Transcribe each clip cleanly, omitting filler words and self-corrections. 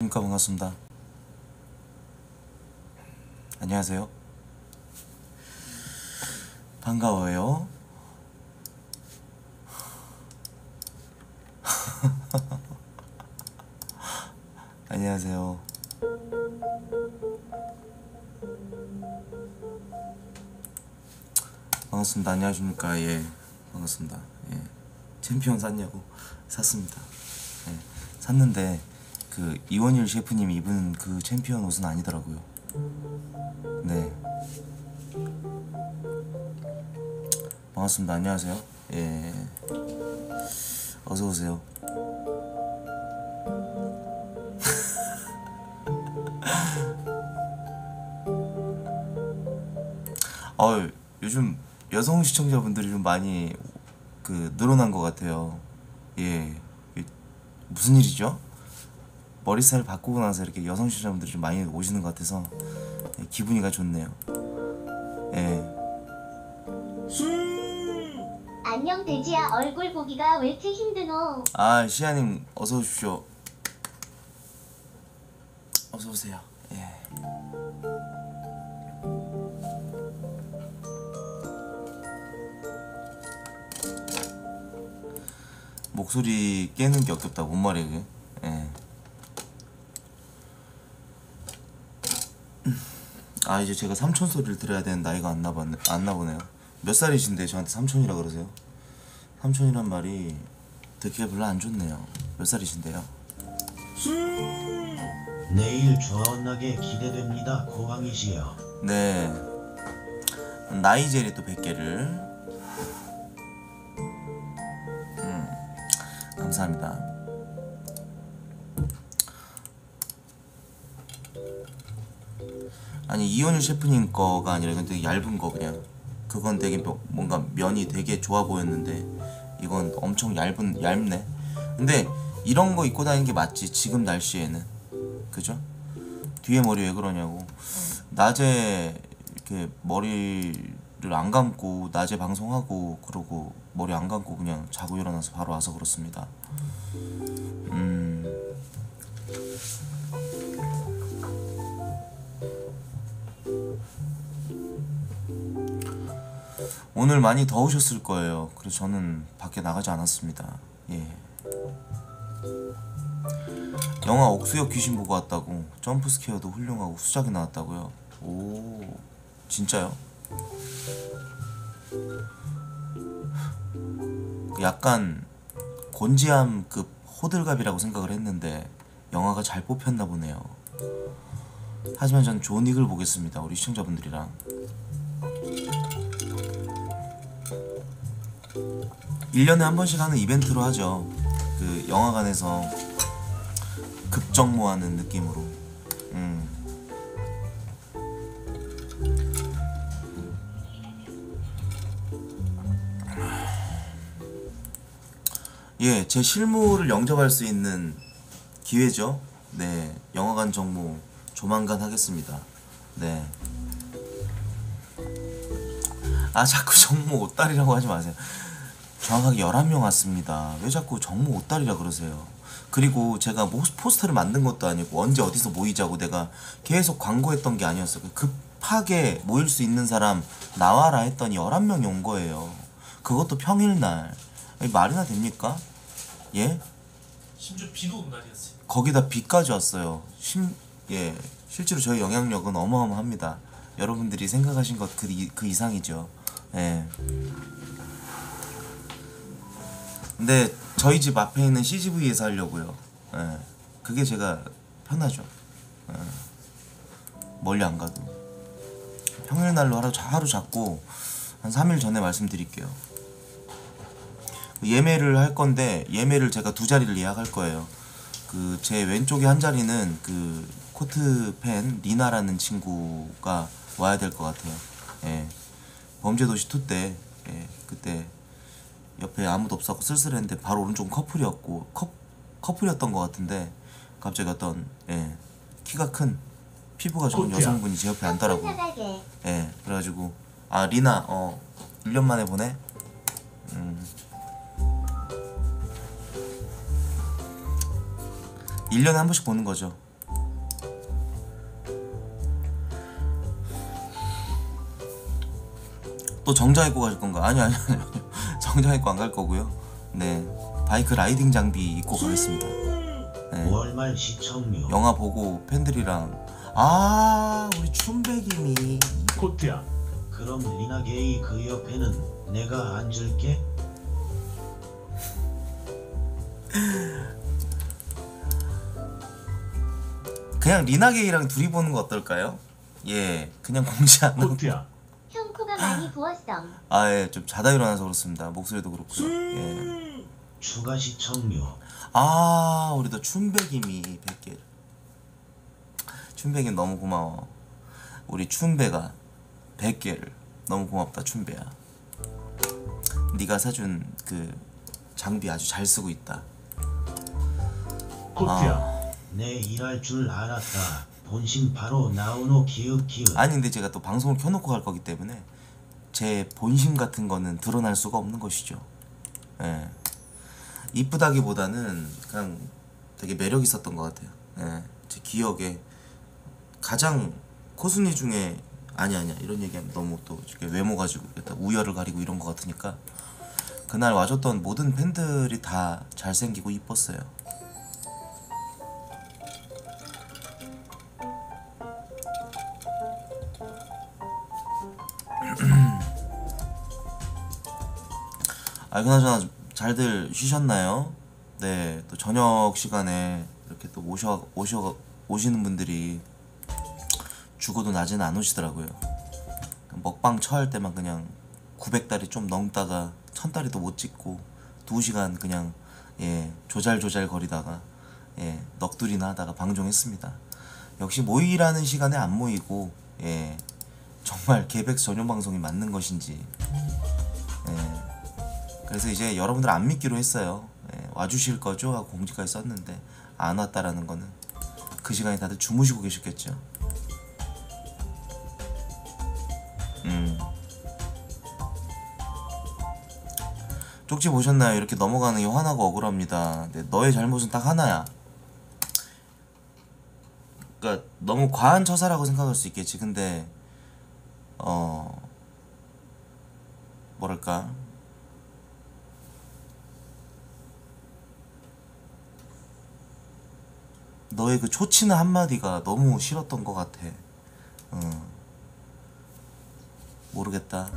안녕하십니까. 반갑습니다. 안녕하세요. 반가워요. 안녕하세요. 반갑습니다. 안녕하십니까. 예, 반갑습니다. 예, 챔피언 샀냐고? 샀습니다. 예, 샀는데 그 이원일 셰프님이 입은 그 챔피언 옷은 아니더라고요. 네, 반갑습니다. 안녕하세요. 예, 어서 오세요. 요즘 여성 시청자분들이 좀 많이 그 늘어난 것 같아요. 예, 무슨 일이죠? 머리 스타일 바꾸고 나서 이렇게 여성 시청자분들이 좀 많이 오시는 것 같아서 기분이가 좋네요. 예. 안녕 돼지야, 얼굴 보기가 왜 이렇게 힘드노? 아, 시아님 어서 오십시오. 어서 오세요. 예. 목소리 깨는 게 어렵다. 뭔 말이야 그게? 예. 아, 이제 제가 삼촌 소리를 들어야 되는 나이가 안 나보네요. 몇 살이신데 저한테 삼촌이라 그러세요? 삼촌이란 말이 듣기가 별로 안 좋네요. 몇 살이신데요? 내일 존나게 기대됩니다. 고왕이시여. 네, 나이젤이 또 100개를 감사합니다. 아니, 이원일 셰프님 거가 아니라 이건 되게 얇은 거. 그냥 그건 되게 뭔가 면이 되게 좋아 보였는데 이건 엄청 얇네. 근데 이런 거 입고 다니는 게 맞지 지금 날씨에는. 그죠? 뒤에 머리 왜 그러냐고. 낮에 이렇게 머리를 안 감고 낮에 방송하고 그러고 머리 안 감고 그냥 자고 일어나서 바로 와서 그렇습니다. 오늘 많이 더우셨을 거예요. 그래서 저는 밖에 나가지 않았습니다. 예. 영화 옥수역 귀신 보고 왔다고. 점프 스퀘어도 훌륭하고 수작이 나왔다고요. 오, 진짜요? 약간 곤지암급 호들갑이라고 생각을 했는데 영화가 잘 뽑혔나 보네요. 하지만 전 존윅을 보겠습니다. 우리 시청자분들이랑 1년에 한 번씩 하는 이벤트로 하죠. 그 영화관에서 급정모하는 느낌으로. 예, 제 실무를 영접할 수 있는 기회죠. 네, 영화관 정모 조만간 하겠습니다. 네. 아, 자꾸 정모 옷다리라고 하지 마세요. 정확하게 11명 왔습니다. 왜 자꾸 정모 옷다리라 그러세요? 그리고 제가 포스터를 만든 것도 아니고 언제 어디서 모이자고 내가 계속 광고했던 게 아니었어요. 급하게 모일 수 있는 사람 나와라 했더니 11명이 온 거예요. 그것도 평일날. 말이나 됩니까? 예? 심지어 비도 온 날이었어요. 거기다 비까지 왔어요. 예, 실제로 저희 영향력은 어마어마합니다. 여러분들이 생각하신 것 그 이상이죠. 예. 근데 저희 집 앞에 있는 CGV에서 하려고요. 예. 그게 제가 편하죠. 예. 멀리 안 가도. 평일날로 하루 잡고 한 3일 전에 말씀드릴게요. 예매를 할 건데 예매를 제가 2자리를 예약할 거예요. 그 제 왼쪽에 한 자리는 그 코트팬 리나라는 친구가 와야 될 것 같아요. 예. 범죄도시 2 때, 예, 그때 옆에 아무도 없었고 쓸쓸했는데 바로 오른쪽은 커플이었던 것 같은데 갑자기 어떤, 예, 키가 큰 피부가 좋은 여성분이 제 옆에 앉더라고. 예, 그래가지고 아, 리나 1년 만에 보네. 1년에 한 번씩 보는 거죠. 또 정장 입고 가실 건가? 아니요. 정장 입고 안 갈 거고요. 네, 바이크 라이딩 장비 입고 가겠습니다. 네. 5월 말 시청료. 영화 보고 팬들이랑 우리 춘백님이 코트야. 그럼 리나게이 그 옆에는 내가 앉을게. 그냥 리나게이랑 둘이 보는 거 어떨까요? 예, 그냥 공지 안 하고. 코트야. 형 코가 많이 부었어. 예, 좀 자다 일어나서 그렇습니다. 목소리도 그렇고요. 예. 추가 시청료. 우리도 춘백님이 100개. 춘백이 너무 고마워. 우리 춘배가 100개를 너무 고맙다. 춘배야, 네가 사준 그 장비 아주 잘 쓰고 있다. 코트야. 내 일할 줄 알았다. 본심 바로 나오노 기읍. 아니 근데 제가 또 방송을 켜놓고 갈 거기 때문에 제 본심 같은 거는 드러날 수가 없는 것이죠. 예. 이쁘다기보다는 그냥 되게 매력 있었던 것 같아요. 예. 제 기억에 가장 코순이 중에 아니야 이런 얘기하면 너무 또 이렇게 외모 가지고 우열을 가리고 이런 것 같으니까 그날 와줬던 모든 팬들이 다 잘생기고 이뻤어요. 그나저나 잘들 쉬셨나요? 네, 또 저녁 시간에 이렇게 또 오시는 분들이 죽어도 낮에는 안 오시더라고요. 먹방 처할 때만 그냥 900달이 좀 넘다가 1000달이도 못 찍고 2시간 그냥 조잘조잘 거리다가 넋두리나 하다가 방종했습니다. 역시 모이라는 시간에 안 모이고 정말 개백스 전용 방송이 맞는 것인지 그래서 이제 여러분들 안 믿기로 했어요. 와주실 거죠? 하고 공지까지 썼는데 안 왔다라는 거는 그 시간에 다들 주무시고 계셨겠죠. 쪽지 보셨나요? 이렇게 넘어가는 게 화나고 억울합니다. 근데 너의 잘못은 딱 하나야. 그러니까 너무 과한 처사라고 생각할 수 있겠지. 근데 뭐랄까, 너의 그 초치는 한마디가 너무 싫었던 것 같아. 모르겠다.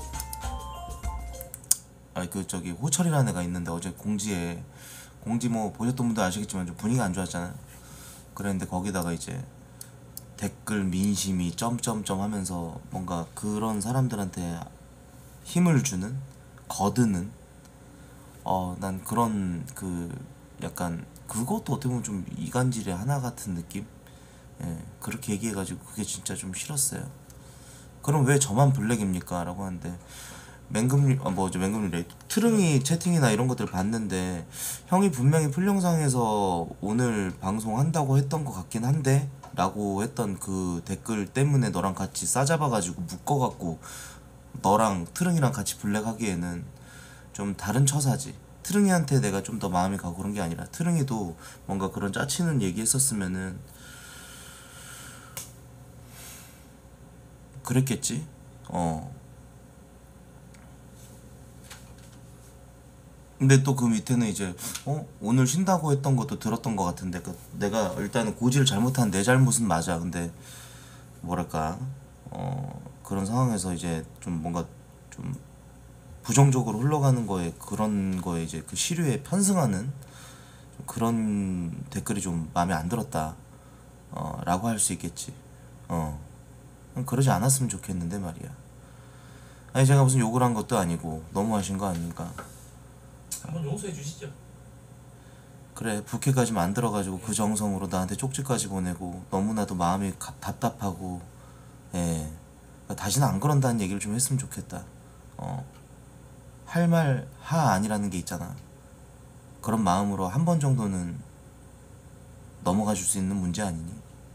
저기 호철이라는 애가 있는데 어제 공지 뭐 보셨던 분도 아시겠지만 좀 분위기가 안 좋았잖아요. 그랬는데 거기다가 이제 댓글 민심이 점점점 하면서 뭔가 그런 사람들한테 힘을 주는, 거드는, 난 그런 약간 그것도 어떻게 보면 좀 이간질의 하나 같은 느낌? 그렇게 얘기해가지고 그게 진짜 좀 싫었어요. 그럼 왜 저만 블랙입니까? 라고 하는데 맹금류래. 트릉이 채팅이나 이런 것들 봤는데 형이 분명히 풀영상에서 오늘 방송한다고 했던 것 같긴 한데 라고 했던 그 댓글 때문에 너랑 같이 싸잡아가지고 묶어갖고 너랑 트릉이랑 같이 블랙하기에는 좀 다른 처사지. 트릉이한테 내가 좀 더 마음이 가고 그런 게 아니라 트릉이도 뭔가 그런 짜치는 얘기 했었으면은 그랬겠지? 근데 또 그 밑에는 이제 오늘 쉰다고 했던 것도 들었던 것 같은데 내가 일단은 고지를 잘못한 내 잘못은 맞아. 근데 뭐랄까 그런 상황에서 이제 좀 뭔가 좀 부정적으로 흘러가는 거에 그런 거에 이제 그 시류에 편승하는 그런 댓글이 좀 마음에 안 들었다 라고 할 수 있겠지. 그러지 않았으면 좋겠는데 말이야. 아니 제가 무슨 욕을 한 것도 아니고 너무하신 거 아닌가. 한번 용서해 주시죠. 그래, 부캐까지 만들어가지고 그 정성으로 나한테 쪽지까지 보내고 너무나도 마음이 답답하고 다시는 안 그런다는 얘기를 좀 했으면 좋겠다. 할 말 하 아니라는 게 있잖아. 그런 마음으로 한 번 정도는 넘어가 줄 수 있는 문제 아니니?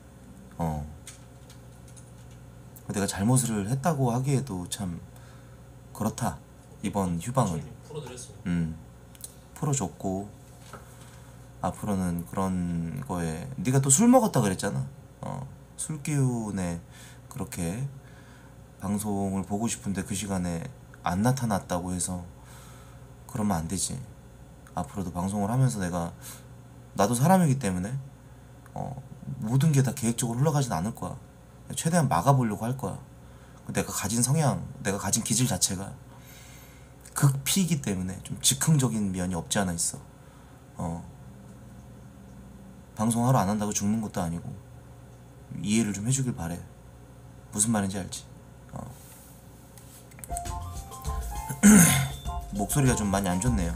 내가 잘못을 했다고 하기에도 참 그렇다. 이번 휴방은 풀어드렸습니다. 풀어줬고 앞으로는 그런 거에 네가 또 술 먹었다 그랬잖아. 술 기운에 그렇게 방송을 보고 싶은데 그 시간에 안 나타났다고 해서 그러면 안 되지. 앞으로도 방송을 하면서 나도 사람이기 때문에 모든 게 다 계획적으로 흘러가진 않을 거야. 최대한 막아보려고 할 거야. 내가 가진 성향, 내가 가진 기질 자체가 극피이기 때문에 좀 즉흥적인 면이 없지 않아 있어. 방송하러 안 한다고 죽는 것도 아니고 이해를 좀 해주길 바래. 무슨 말인지 알지? 목소리가 좀 많이 안 좋네요.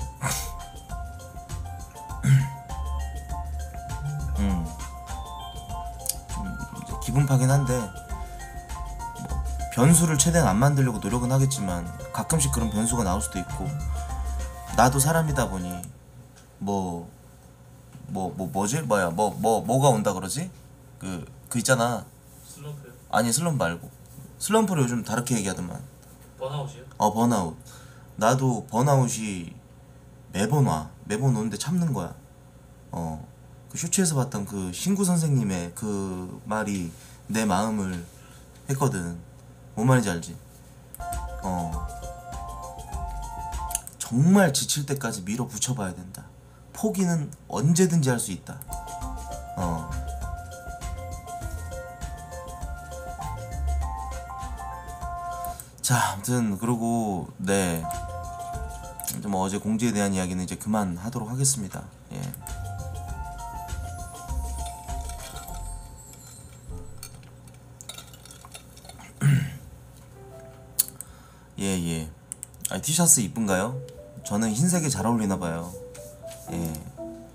좀 이제 기분 파긴 한데 뭐 변수를 최대한 안 만들려고 노력은 하겠지만 가끔씩 그런 변수가 나올 수도 있고, 나도 사람이다 보니 뭐가 온다 그러지? 그 있잖아. 슬럼프요? 아니 슬럼프 말고, 슬럼프를 요즘 다르게 얘기하더만. 번아웃이요? 번아웃. 나도 번아웃이 매번 오는데 참는 거야. 그 쇼츠에서 봤던 그 신구 선생님의 그 말이 내 마음을 했거든. 뭔 말인지 알지? 정말 지칠 때까지 밀어붙여봐야 된다. 포기는 언제든지 할 수 있다. 자, 아무튼 그러고 네, 이제 뭐 어제 공지에 대한 이야기는 이제 그만하도록 하겠습니다. 예. 예. 티셔츠 이쁜가요? 저는 흰색이 잘 어울리나봐요. 예.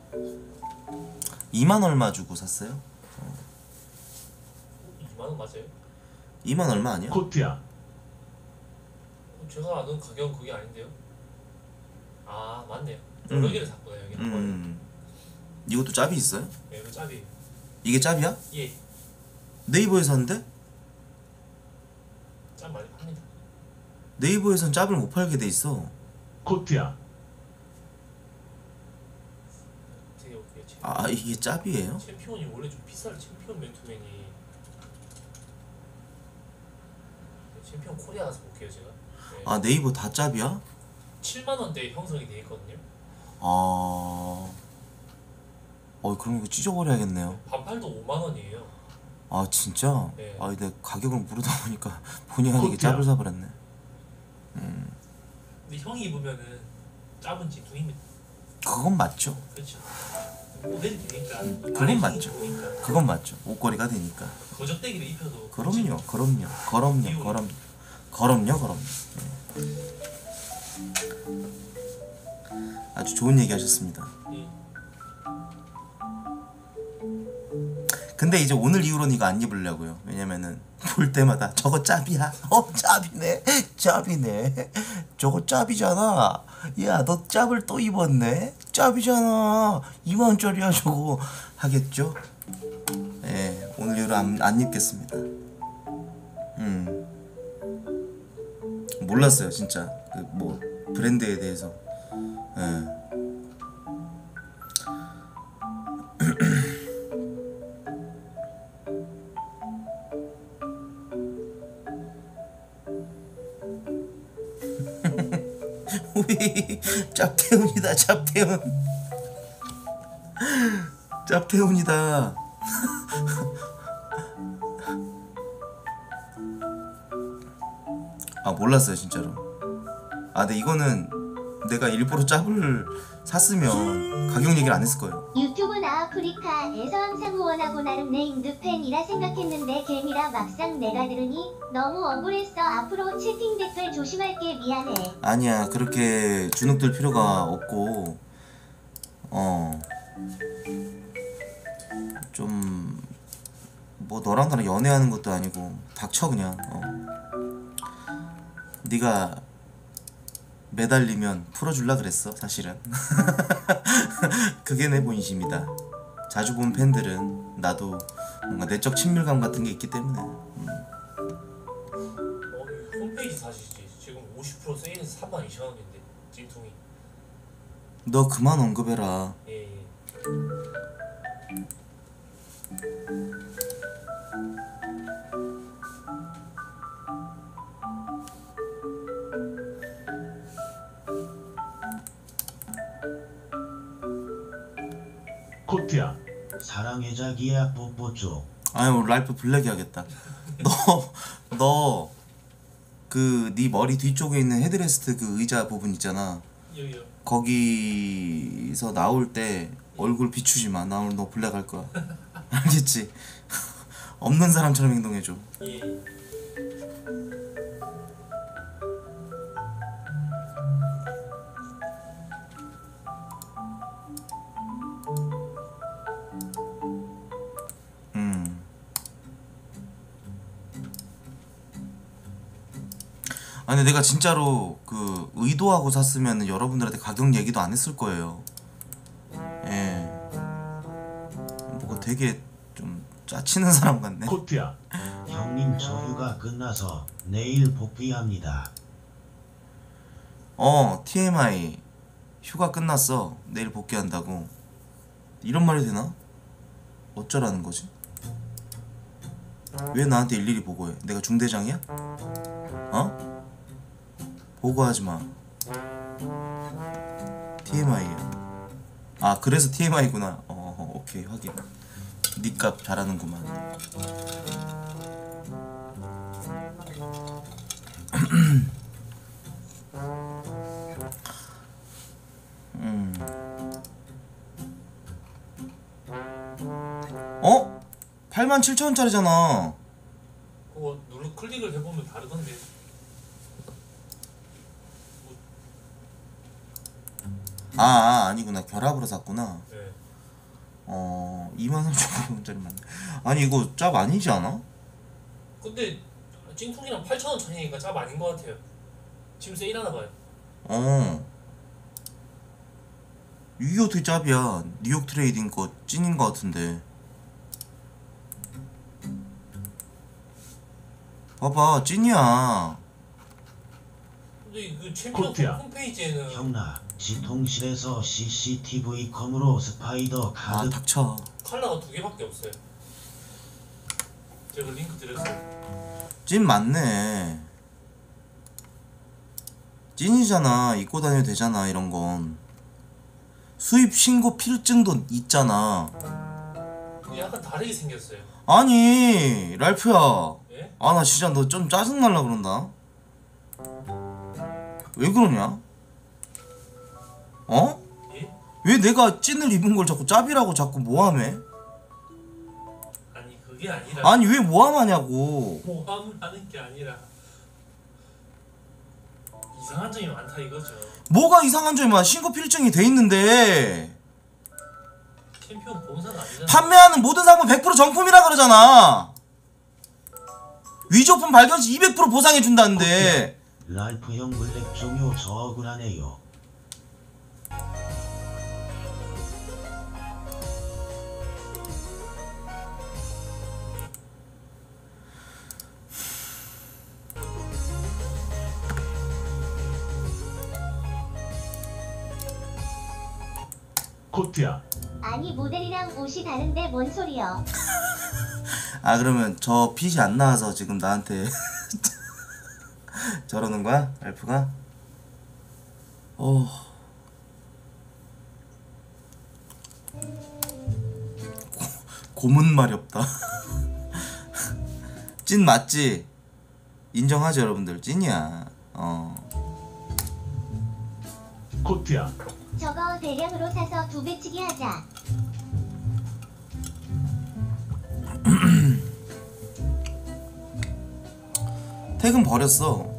2만 얼마 주고 샀어요? 2만원 맞아요? 2만 얼마 아니야? 코트야. 제가 아는 가격은 그게 아닌데요? 아 맞네요. 여러 개를 샀구나 여기는. 이것도 짭이 있어요? 네, 이거 짭이. 이게 짭이야? 예, 네이버에서 샀는데? 짭 많이 팝니다. 네이버에선 짭을 못 팔게 돼 있어. 코트야. 되게 웃겨요. 이게 짭이에요? 챔피언이 원래 좀 비쌀. 챔피언 맨투맨이. 챔피언 코리아 가서 볼게요 제가. 네. 네이버 다 짭이야? 7만원대에 형성이 돼 있거든요. 그럼 이거 찢어버려야겠네요. 반팔도 5만원이에요. 진짜? 네. 근데 가격을 모르다 보니까 본의 아니게 코트야. 짭을 사버렸네. 근데 형이 입으면은 짭은 진퉁입니다. 그건 맞죠. 그렇죠. 모델이 되니까. 그건 안에 맞죠. 힘이 보니까. 그건 맞죠. 옷걸이가 되니까. 거적대기를 입혀도. 그럼요. 예. 아주 좋은 얘기 하셨습니다. 예. 근데 이제 오늘 이후로는 이거 안 입으려고요. 왜냐면은 볼 때마다 저거 짭이야. 짭이네. 저거 짭이잖아. 야, 너 짭을 또 입었네. 짭이잖아. 2만원짜리야 저거. 하겠죠? 예, 오늘 이후로 안 입겠습니다. 몰랐어요 진짜 그 뭐 브랜드에 대해서. 예. 우리 짭태훈이다. 짭태훈이다. 몰랐어요 진짜로. 근데 이거는 내가 일부러 짭을 샀으면 가격 얘기를 안 했을 거예요. 유튜브 나아프리카에서 항상 후원하고 나름 네임드 팬이라 생각했는데 개미라 막상 내가 들으니 너무 억울했어. 앞으로 채팅 댓글 조심할게. 미안해. 아니야, 그렇게 주눅들 필요가 없고 좀 뭐 너랑 나랑 연애하는 것도 아니고 닥쳐 그냥. 네가 매달리면 풀어줄라 그랬어 사실은. 그게 내 본심이다. 자주 본 팬들은 나도 뭔가 내적 친밀감 같은 게 있기 때문에. 이 홈페이지 사시지. 지금 50% 세일해서 32,000원인데 찜통이. 너 그만 언급해라. 예. 코트야 사랑해 자기야 뽀뽀 쪽. 아유 랄프 블랙 해야겠다. 너 그 네 머리 뒤쪽에 있는 헤드레스트 그 의자 부분 있잖아. 여기요. 거기서 나올 때 얼굴 비추지 마. 나 오늘 너 블랙 할 거야. 알겠지? 없는 사람처럼 행동해줘. 예. 음. 아니 내가 진짜로 그 의도하고 샀으면 여러분들한테 가격 얘기도 안 했을 거예요. 예. 뭐가 되게 좀 짜치는 사람 같네. 코트야 형님 저 휴가 끝나서 내일 복귀합니다. TMI 휴가 끝났어. 내일 복귀한다고. 이런 말이 되나? 어쩌라는 거지? 왜 나한테 일일이 보고해? 내가 중대장이야? 어? 보고하지 마. TMI야. 아 그래서 TMI구나. 오케이 확인. 니값 잘하는구만. 어? 87,000원짜리잖아. 그거 눌러 클릭을 해보면 다르던데. 아니구나. 결합으로 샀구나. 네. 23,000원짜리 맞네. 아니 이거 짭 아니지 않아? 근데 찡통이랑 8,000원 차이니까 짭 아닌 것 같아요. 지금 세일하나 봐요. 이게 어떻게 짭이야? 뉴욕 트레이딩 거 찐인 거 같은데. 봐봐 찐이야. 근데 그 챔피언 코트야. 홈페이지에는 형나 지통실에서 CCTV 컴으로 스파이더 카드 닥쳐. 컬러가 2개밖에 없어요. 제가 링크 드렸어요. 찐 맞네. 찐이잖아. 입고 다녀도 되잖아. 이런 건 수입 신고 필증도 있잖아. 근데 약간 다르게 생겼어요. 아니 랄프야. 예? 나 진짜 너 좀 짜증날라 그런다. 왜 그러냐? 예? 왜 내가 찐을 입은 걸 자꾸 짭이라고 자꾸 모함해? 아니 그게 아니라. 아니 왜 모함하냐고. 모함을 하는 게 아니라 이상한 점이 많다 이거죠. 뭐가 이상한 점이 많아. 신고 필증이 돼 있는데. 챔피언 본사는 아니잖아. 판매하는 모든 상품 100% 정품이라 그러잖아. 위조품 발견 시 200% 보상해 준다는데. 랄프 형 블랙 종요 저 억울하네요. 코트야 아니 모델이랑 옷이 다른데 뭔 소리여? 그러면 저 핏이 안 나와서 지금 나한테 저러는 거야? 알프가? 고문 말이 없다. 찐 맞지? 인정하죠 여러분들. 찐이야. 코트야 저거 대량으로 사서 2배치기 하자. 택은 버렸어.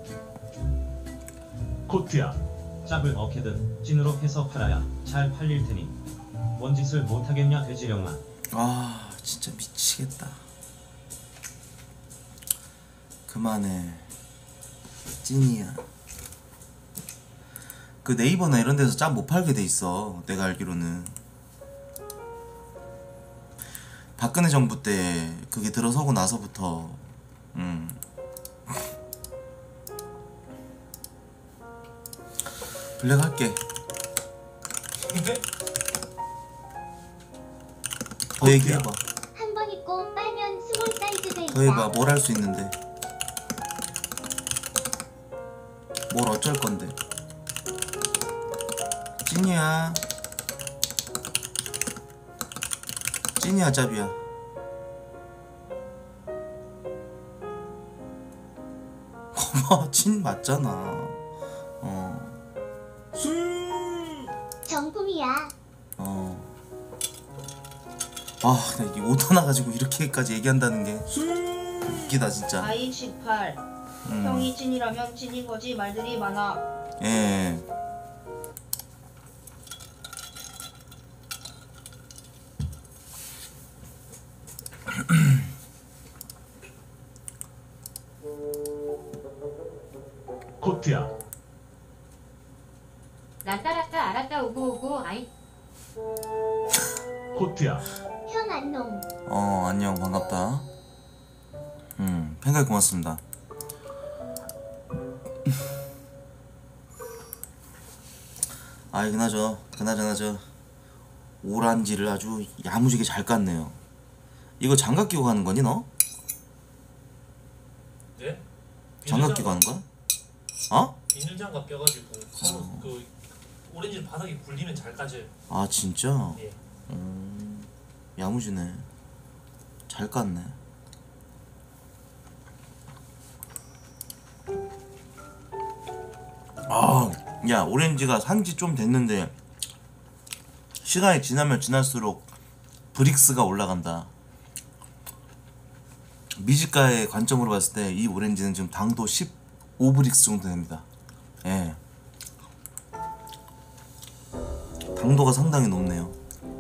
코트야 짭을 어케든 찐으로 해서 팔아야 잘 팔릴 테니 뭔 짓을 못하겠냐 돼지령아. 진짜 미치겠다. 그만해. 찐이야. 그 네이버나 이런 데서 짭 못 팔게 돼 있어. 내가 알기로는. 박근혜 정부 때 그게 들어서고 나서부터 블랙 할게. 더 얘기해봐. 한 번 입고 빨면 스몰 사이즈 돼 더 해봐. 있다. 뭘 할 수 있는데. 뭘 어쩔 건데. 찐이야. 찐이야 짭이야? 거봐 찐 맞잖아. 정품이야. 아, 나 이게 옷 하나 가지고 이렇게까지 얘기한다는 게 웃기다 진짜. I18 형이 찐이라면 찐인 거지 말들이 많아. 예. 코트야. 라따라따 알았다 오고오고 아이 코트야. 형 안녕. 안녕 반갑다. 팬가입 고맙습니다. 아이 그나저나 저 오란지를 아주 야무지게 잘 깠네요. 이거 장갑 끼고 가는 거니 너? 네? 장갑 끼고 가는 거야? 어? 비닐장갑 껴가지고 그 오렌지 바닥이 굴리면 잘 까져요. 아 진짜? 예. 야무지네. 잘 깠네. 야 오렌지가 산지 좀 됐는데 시간이 지나면 지날수록 브릭스가 올라간다. 미식가의 관점으로 봤을 때 이 오렌지는 지금 당도 15브릭스 정도 됩니다. 예. 당도가 상당히 높네요.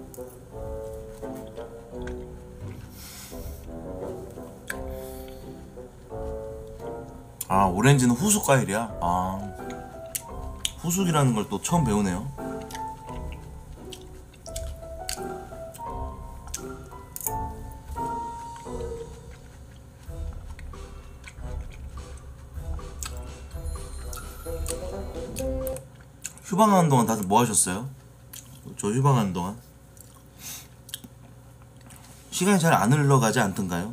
아 오렌지는 후숙 과일이야? 아 후숙이라는 걸 또 처음 배우네요. 휴방하는 동안 다들 뭐 하셨어요? 저 휴방하는 동안 시간이 잘 안 흘러가지 않던가요?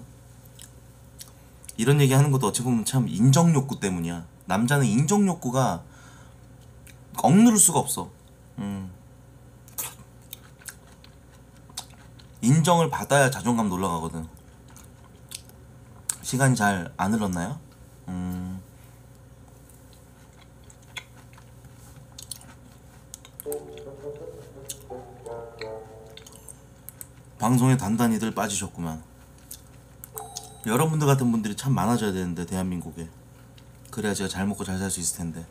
이런 얘기 하는 것도 어찌 보면 참 인정욕구 때문이야. 남자는 인정욕구가 억누를 수가 없어. 인정을 받아야 자존감도 올라가거든. 시간이 잘 안 흘렀나요? 방송에 단단히들 빠지셨구만. 여러분들 같은 분들이 참 많아져야 되는데 대한민국에. 그래야 제가 잘 먹고 잘 살 수 있을 텐데.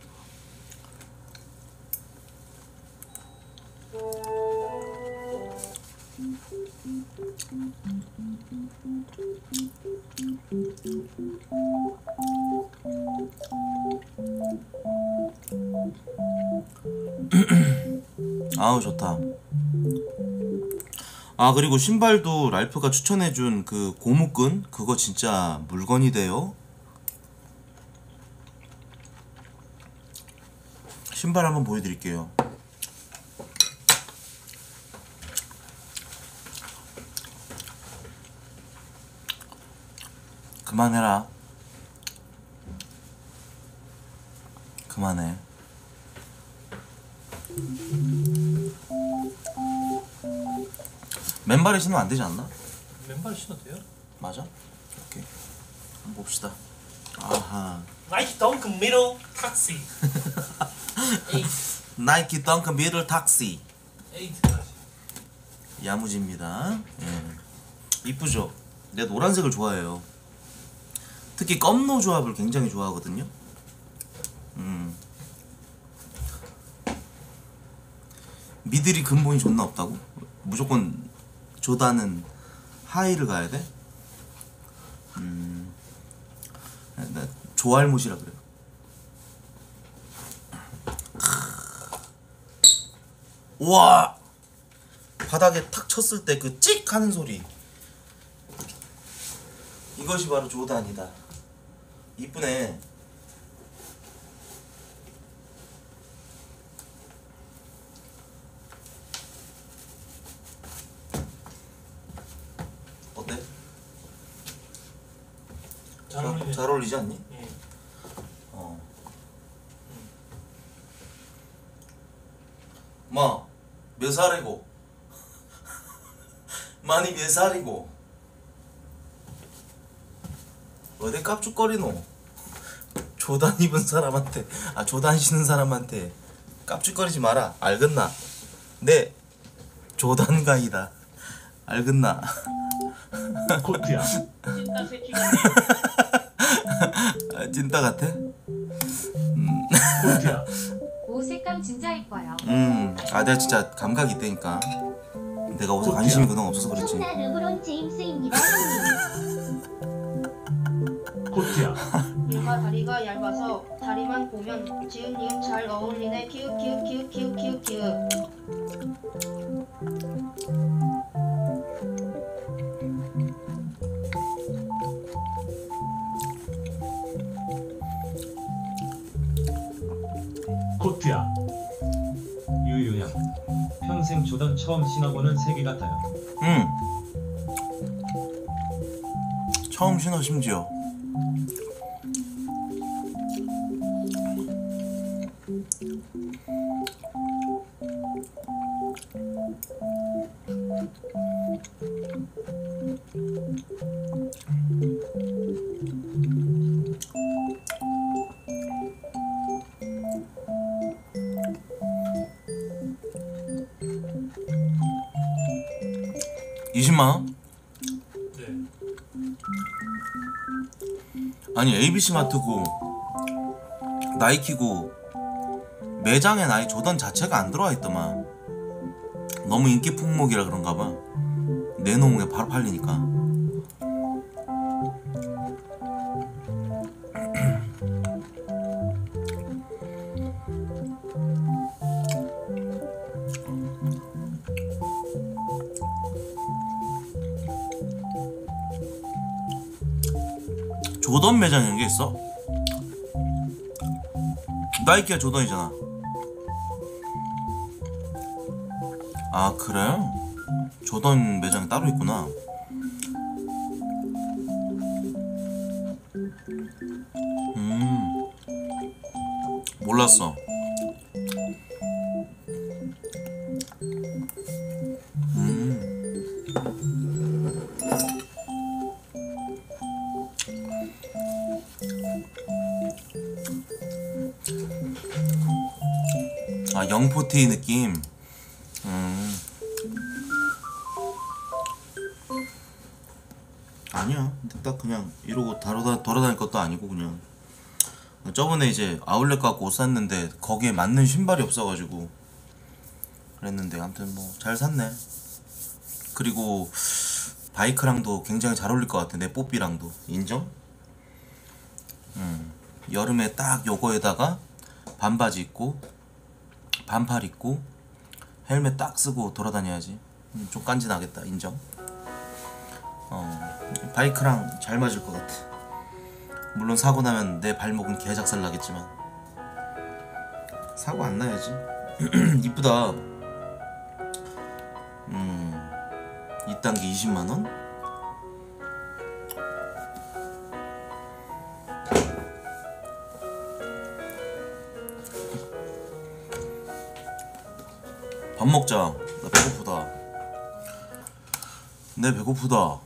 아우 좋다. 아 그리고 신발도 랄프가 추천해준 그 고무끈 그거 진짜 물건이 돼요. 신발 한번 보여드릴게요. 그만해라. 그만해. 맨발에 신으면 안 되지 않나? 맨발 신어도 돼요? 맞아? 오케이. 한번 봅시다. 아하. 나이키 덩크 미ddle 탁시. 나이키 덩크 미들 탁시. 에이트까지. 야무집니다. 예. 이쁘죠? 내가 노란색을 좋아해요. 특히 껌노 조합을 굉장히 좋아하거든요. 미들이 근본이 존나 없다고? 무조건 조단은 하이를 가야 돼? 나 조알못이라 그래요. 우와! 바닥에 탁 쳤을 때 그 찍 하는 소리. 이것이 바로 조단이다. 이쁘네. 어때? 잘 어울리네. 잘 어울리지 않니? 예. 뭐 몇 살이고? 많이 몇 살이고 어디 깝죽거리노? 조단 입은 사람한테 조단 신은 사람한테 깝죽거리지 마라. 알겠나? 네 조단가이다. 알겠나? 코트야. 진짜 새끼가 찐따 같아? 코트야. 옷 색감 진짜 이뻐요. 내가 진짜 감각이 있다니까. 내가 옷에 관심이 그동안 없어서 그렇지. 청나 르브론 제임스입니다 형님. 코트야. 얘가 다리가 얇아서 다리만 보면 지은 니은 잘 어울리네. 키읔 키읔 키읔 키읔 키읔 키읔. 코트야. 유유양. 평생 조던 처음 신어보는 색이 같아요. 처음 신어 심지어. (20만원) 네. 아니 ABC마트고 나이키고 매장에 나이 조던 자체가 안 들어와 있더만. 너무 인기 품목이라 그런가봐. 내놓으면 바로 팔리니까. 조던 매장 이런 게 있어? 나이키가 조던이잖아. 아 그래? 조던 매장이 따로 있구나. 몰랐어. 아 영포티 느낌. 아니야. 근데 딱 그냥 이러고 돌아다닐 것도 아니고 그냥 저번에 이제 아울렛 가고 옷 샀는데 거기에 맞는 신발이 없어가지고 그랬는데 아무튼 뭐 잘 샀네. 그리고 바이크랑도 굉장히 잘 어울릴 것 같아. 내 뽀삐랑도. 인정? 여름에 딱 요거에다가 반바지 입고 반팔 입고 헬멧 딱 쓰고 돌아다녀야지. 좀 깐지나겠다. 인정? 바이크랑 잘 맞을 것 같아. 물론 사고 나면 내 발목은 개작살 나겠지만 사고 안 나야지. 이쁘다. 2단계 20만원? 밥 먹자. 나 배고프다. 내 배고프다.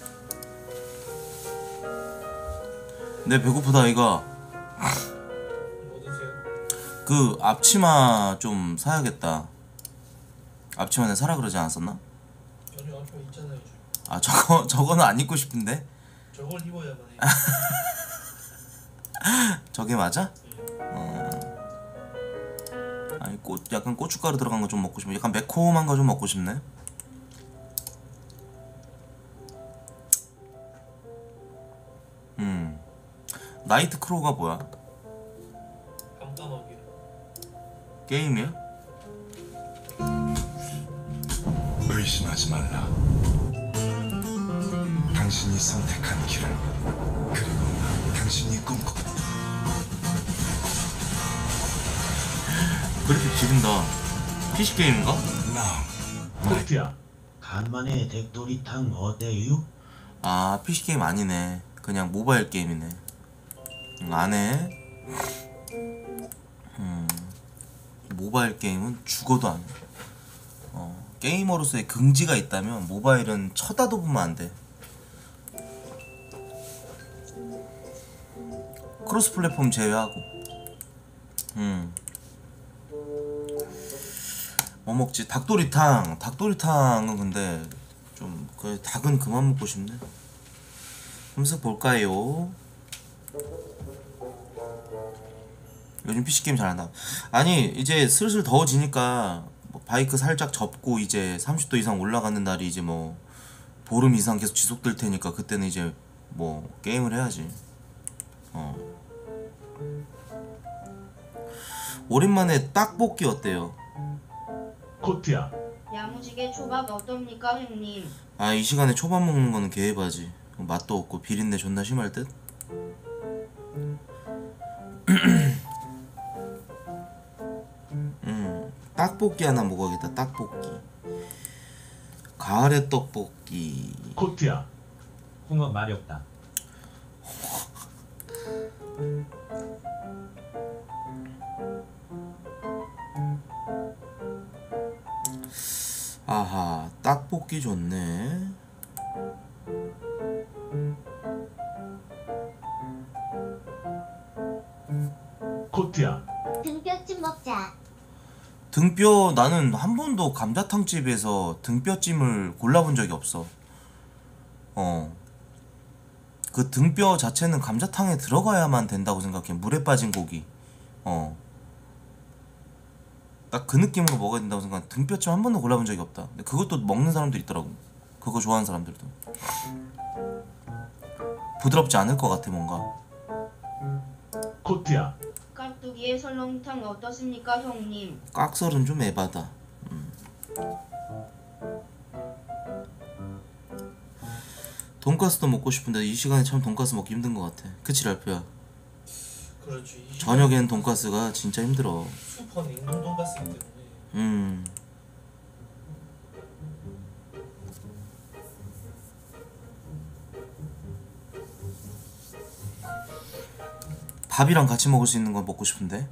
내 배고프다 이가. 뭐 드세요? 그 앞치마 좀 사야겠다. 앞치마 내가 사라 그러지 않았었나? 아니요, 앞에 있잖아요. 아 저거는 안 입고 싶은데. 저걸 입어야만 해요. 저게 맞아? 예. 아니 약간 고춧가루 들어간 거 좀 먹고 싶네. 약간 매콤한 거 좀 먹고 싶네. 나이트 크로우가 뭐야? 깜깜하게. 게임이야? 의심하지 말라. 당신이 선택한 길을, 그리고 당신이 꿈꿔. 그렇게 지른다. PC 게임인가? 코트야. 간만에 닭도리탕 어때요? 아 PC 게임 아니네. 그냥 모바일 게임이네. 안 해. 모바일 게임은 죽어도 안 해. 게이머로서의 긍지가 있다면 모바일은 쳐다도 보면 안 돼. 크로스 플랫폼 제외하고. 뭐 먹지? 닭도리탕. 닭도리탕은 근데 좀 그 닭은 그만 먹고 싶네. 검색 볼까요? 요즘 PC게임 잘한다. 아니 이제 슬슬 더워지니까 뭐 바이크 살짝 접고 이제 30도 이상 올라가는 날이 이제 뭐 보름 이상 계속 지속될 테니까 그때는 이제 뭐 게임을 해야지. 오랜만에 떡볶이 어때요? 코트야, 야무지게 초밥 어떻습니까 형님? 아, 이 시간에 초밥 먹는 거는 개해바지. 맛도 없고 비린내 존나 심할 듯? 떡볶이 하나 먹어야겠다. 떡볶이. 가을의 떡볶이. 코트야, 홍어 말이 없다. 아하, 떡볶이 좋네. 코트야, 등뼈찜 먹자. 등뼈, 나는 한 번도 감자탕집에서 등뼈찜을 골라본 적이 없어. 그 등뼈 자체는 감자탕에 들어가야만 된다고 생각해. 물에 빠진 고기. 딱 그 느낌으로 먹어야 된다고 생각해. 등뼈찜 한 번도 골라본 적이 없다. 근데 그것도 먹는 사람들 있더라고. 그거 좋아하는 사람들도. 부드럽지 않을 것 같아 뭔가. 코트야, 깍두기에 설렁탕 어떻습니까 형님? 깍설은 좀 에바다. 돈가스도 먹고 싶은데 이 시간에 참 돈가스 먹기 힘든 것 같아. 그치 랄프야? 그렇지. 이 저녁엔 돈가스가 진짜 힘들어. 슈퍼 냉동 돈가스이기 때문에. 밥이랑 같이 먹을 수 있는 거 먹고 싶은데.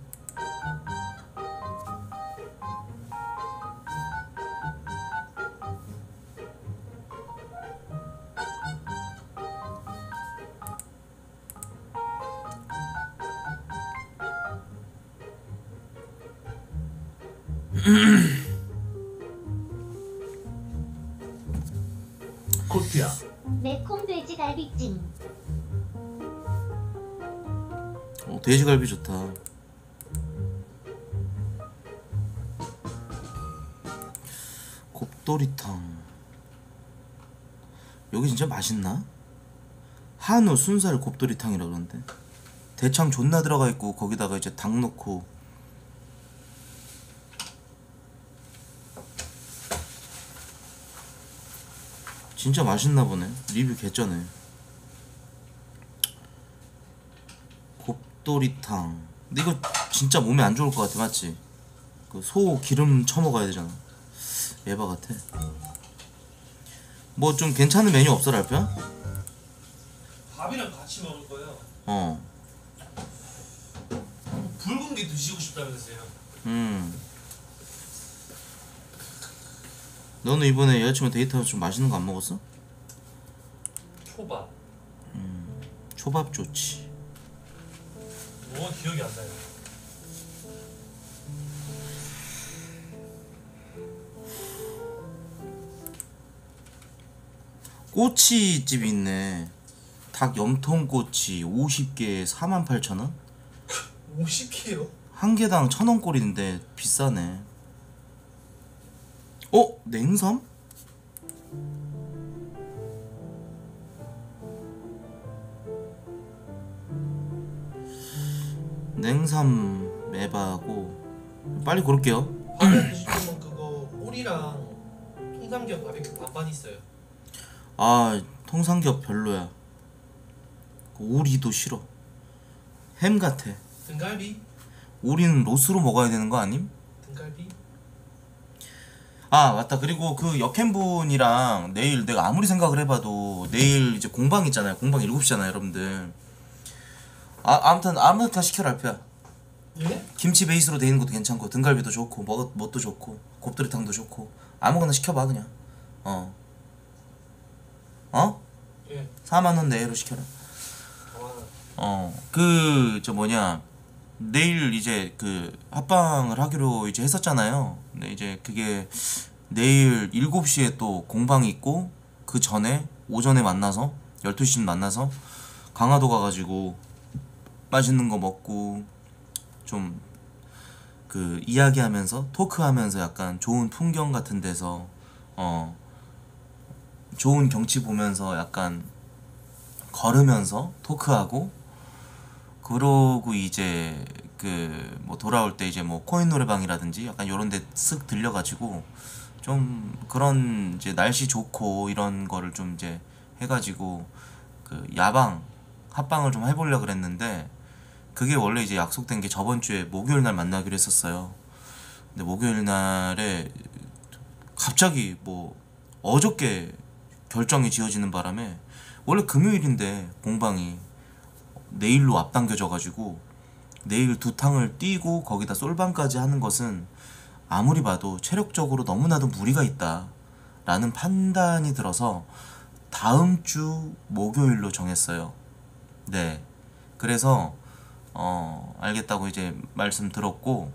코트야, 매콤 돼지갈비찜. 돼지갈비 좋다. 곱도리탕. 여기 진짜 맛있나? 한우 순살 곱도리탕이라 그러는데 대창 존나 들어가 있고 거기다가 이제 닭 넣고. 진짜 맛있나 보네. 리뷰 개쩌네. 곱도리탕. 근데 이거 진짜 몸에 안 좋을 것 같아, 맞지? 그 소 기름 쳐먹어야 되잖아. 에바 같아. 뭐 좀 괜찮은 메뉴 없어, 랄프야? 밥이랑 같이 먹을 거예요. 붉은 게 드시고 싶다면서요. 너는 이번에 여자친구 데이트하면서 좀 맛있는 거 안 먹었어? 초밥. 초밥 좋지. 뭐 기억이 안 나요. 꼬치집이 있네. 닭 염통꼬치 50개에 48,000원? 50개요? 한 개당 1,000원꼴인데 비싸네. 냉삼? 냉삼 에바하고 빨리 고를게요. 밥이 안 드시면 그거 오리랑 통삼겹 바비큐 반반 있어요. 아, 통삼겹 별로야. 오리도 싫어. 햄 같아. 등갈비? 오리는 로스로 먹어야 되는 거 아님? 등갈비? 아 맞다. 그리고 그 역행분이랑 내일 내가 아무리 생각을 해봐도 내일 이제 공방 있잖아요. 공방 7시잖아요 여러분들. 아무튼 아무튼 시켜라 알피야. 예? 김치 베이스로 돼 있는 것도 괜찮고 등갈비도 좋고 뭣도 좋고 곱돌이탕도 좋고 아무거나 시켜봐 그냥. 어? 예. 4만 원 내외로 시켜라. 그 저 뭐냐, 내일 이제 그 합방을 하기로 이제 했었잖아요. 근데 이제 그게 내일 7시에 또 공방이 있고, 그 전에 오전에 만나서 12시쯤 만나서 강화도 가가지고 맛있는 거 먹고 좀 그 이야기하면서 토크하면서 약간 좋은 풍경 같은 데서 좋은 경치 보면서 약간 걸으면서 토크하고, 그러고 이제 그 뭐 돌아올 때 이제 뭐 코인 노래방이라든지 약간 요런 데 쓱 들려가지고 좀 그런 이제 날씨 좋고 이런 거를 좀 이제 해가지고 그 야방 합방을 좀 해보려고 그랬는데, 그게 원래 이제 약속된 게 저번 주에 목요일 날 만나기로 했었어요. 근데 목요일 날에 갑자기 뭐 어저께 결정이 지어지는 바람에, 원래 금요일인데 공방이 내일로 앞당겨져 가지고 내일 2탕을 뛰고 거기다 솔방까지 하는 것은 아무리 봐도 체력적으로 너무나도 무리가 있다 라는 판단이 들어서 다음 주 목요일로 정했어요. 네, 그래서 알겠다고 이제 말씀 들었고,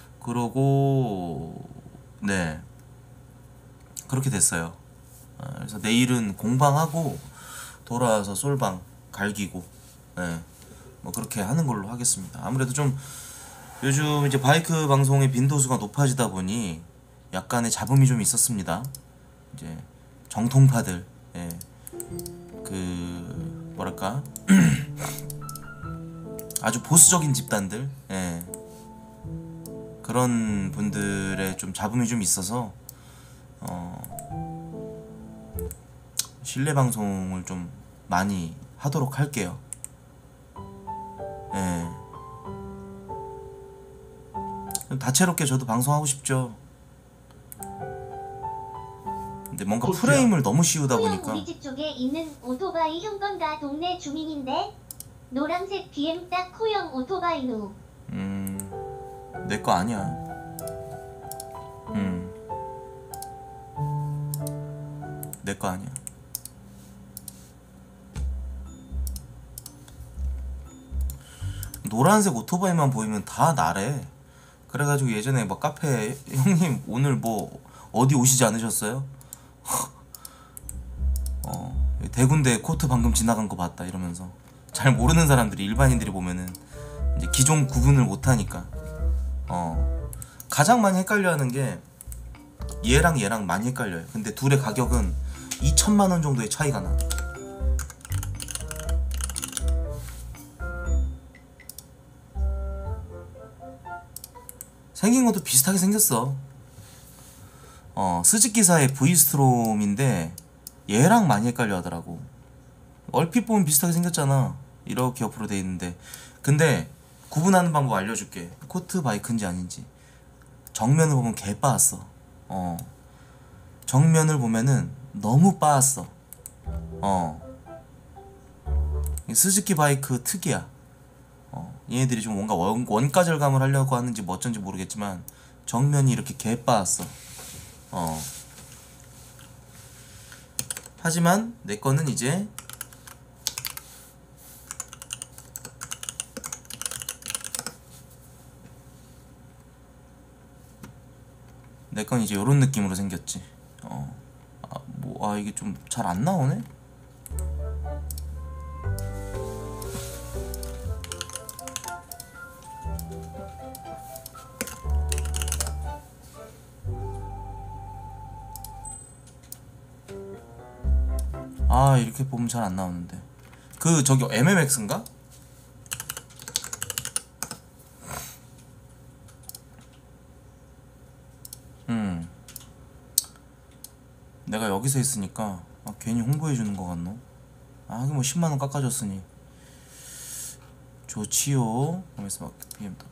그러고 네, 그렇게 됐어요. 그래서 내일은 공방하고 돌아와서 솔방 갈기고, 네, 뭐 그렇게 하는 걸로 하겠습니다. 아무래도 좀 요즘 이제 바이크 방송의 빈도수가 높아지다 보니 약간의 잡음이 좀 있었습니다. 이제 정통파들, 예, 그 뭐랄까 아주 보수적인 집단들, 예, 그런 분들의 좀 잡음이 좀 있어서 실내 방송을 좀 많이 하도록 할게요. 예. 좀 다채롭게 저도 방송하고 싶죠. 근데 뭔가 프레임을 너무 씌우다 소영 보니까. 우리 집 쪽에 있는 오토바이 형 건가? 동네 주민인데 노란색 BM 딱 코형 오토바이 누. 내 거 아니야. 내 거 아니야. 노란색 오토바이만 보이면 다 나래. 그래가지고 예전에 막 카페에 형님 오늘 뭐 어디 오시지 않으셨어요? 대군대 코트 방금 지나간 거 봤다 이러면서, 잘 모르는 사람들이, 일반인들이 보면은 이제 기종 구분을 못하니까 가장 많이 헷갈려하는 게 얘랑 얘랑 많이 헷갈려요. 근데 둘의 가격은 2천만 원 정도의 차이가 나. 생긴 것도 비슷하게 생겼어. 스즈키사의 V스트롬인데 얘랑 많이 헷갈려 하더라고. 얼핏 보면 비슷하게 생겼잖아. 이렇게 옆으로 돼 있는데. 근데 구분하는 방법 알려줄게. 코트 바이크인지 아닌지. 정면을 보면 개 빠았어. 정면을 보면은 너무 빠았어. 스즈키 바이크 특이야. 얘네들이 좀 뭔가 원가 절감을 하려고 하는지 뭐 어쩐지 모르겠지만 정면이 이렇게 개 빠았어. 하지만 내 거는 이제 요런 느낌으로 생겼지. 이게 좀 잘 안 나오네? 이렇게 보면 잘 안 나오는데. 저기 MMX인가? 내가 여기서 있으니까 괜히 홍보해주는 거 같노? 하긴 뭐 10만원 깎아줬으니 좋지요. 그러면서 막 BMW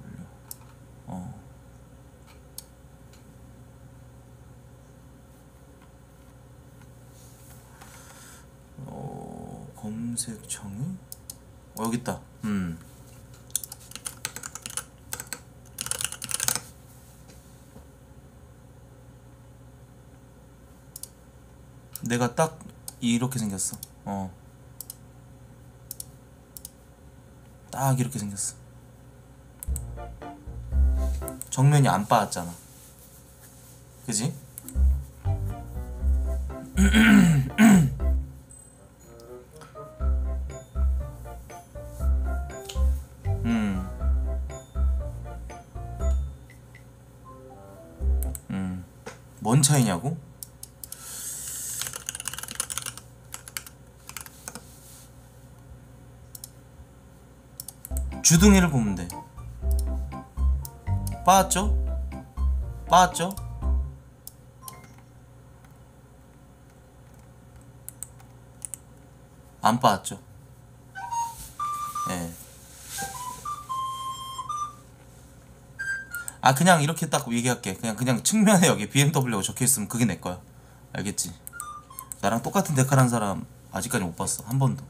검색창이? 여기 있다. 내가 딱 이렇게 생겼어. 딱 이렇게 생겼어. 정면이 안 빠았잖아. 그지? 뭔 차이냐고? 주둥이를 보면 돼. 빠았죠? 빠았죠? 안 빠았죠? 예. 아 그냥 이렇게 딱 얘기할게. 그냥 측면에 여기 BMW가 적혀있으면 그게 내 거야. 알겠지? 나랑 똑같은 데칼한 사람 아직까지 못 봤어. 한 번도.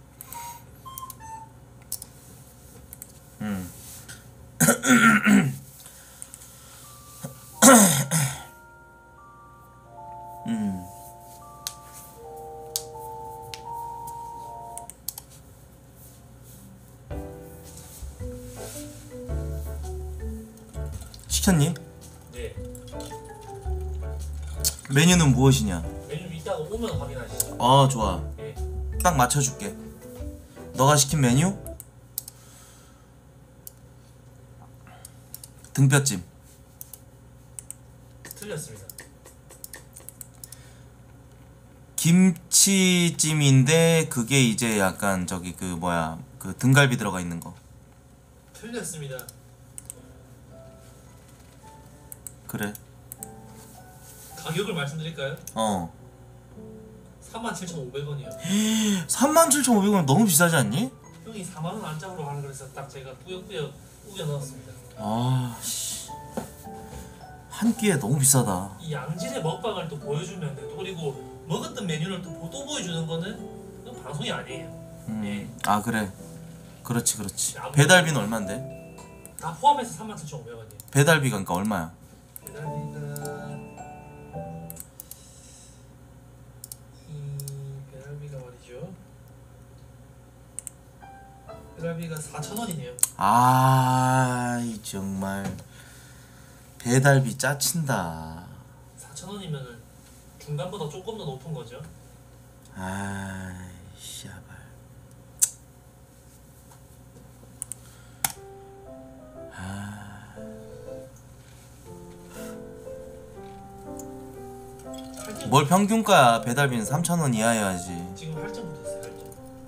시켰니? 네. 메뉴는 무엇이냐? 메뉴 이따가 오면 확인하시죠. 어 좋아. 예. 딱 맞춰줄게. 너가 시킨 메뉴? 등뼈찜. 틀렸습니다. 김치찜인데 그게 이제 약간 저기 그 뭐야 그 등갈비 들어가 있는 거. 틀렸습니다. 그래. 가격을 말씀드릴까요? 37,500원이요. 37,500원 너무 비싸지 않니? 형이 4만원 안짝으로 하는 그래서 딱 제가 꾸역꾸역 우겨 넣었습니다. 아 씨. 한 끼에 너무 비싸다. 이 양질의 먹방을 또 보여주면 또 그리고 먹었던 메뉴를 또 보여주는 거는 그건 방송이 아니에요. 예. 아 그래. 그렇지. 배달비는 얼만데? 다 포함해서 37,500원이에요. 배달비가 그러니까 얼마야? 배달비가 말이죠. 배달비가 4,000원이네요. 아이 정말 배달비 짜친다. 4,000원이면은 중간보다 조금 더 높은 거죠. 아이 씨발. 뭘 평균가야. 배달비는 3,000원 이하여야지. 지금 할증 붙었어요. 할증.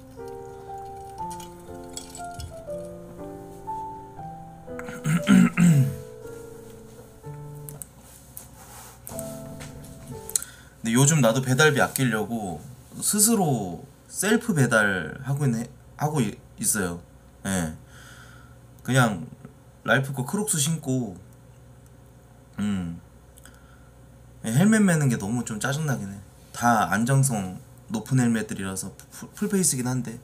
근데 요즘 나도 배달비 아끼려고 스스로 셀프 배달 하고 있어요. 예. 그냥 랄프 거 크록스 신고 헬멧 매는 게 너무 좀 짜증나긴 해. 다 안정성 높은 헬멧들이라서 풀페이스긴 한데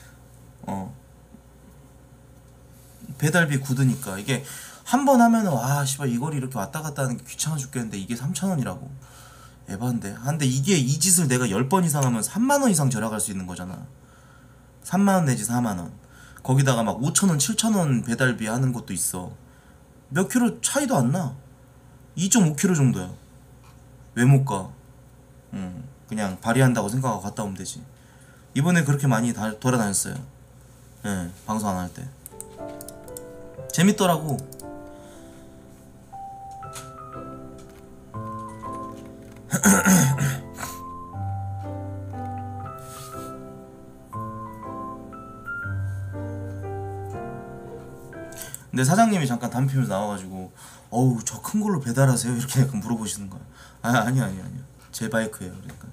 배달비 굳으니까 이게 한 번 하면은 와 씨발 이 거리 이렇게 왔다 갔다 하는 게 귀찮아 죽겠는데 이게 3,000원이라고 에반데. 근데 이게 이 짓을 내가 10번 이상 하면 3만원 이상 절약할 수 있는 거잖아. 3만원 내지 4만원. 거기다가 막 5,000원 7,000원 배달비 하는 것도 있어. 몇 킬로 차이도 안 나. 2.5km 정도야. 왜 못 가? 그냥 발휘한다고 생각하고 갔다 오면 되지. 이번에 그렇게 많이 돌아다녔어요. 예, 방송 안 할 때. 재밌더라고. 근데 사장님이 잠깐 담배 피면서 나와가지고 어우 저 큰 걸로 배달하세요? 이렇게 약간 물어보시는 거야. 아니요 제 바이크예요. 그러니까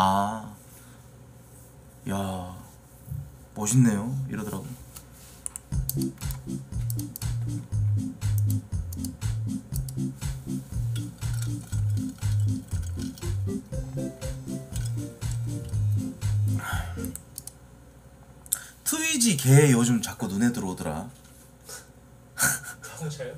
야 멋있네요 이러더라고. 트위지 걔 요즘 자꾸 눈에 들어오더라. 자동차요?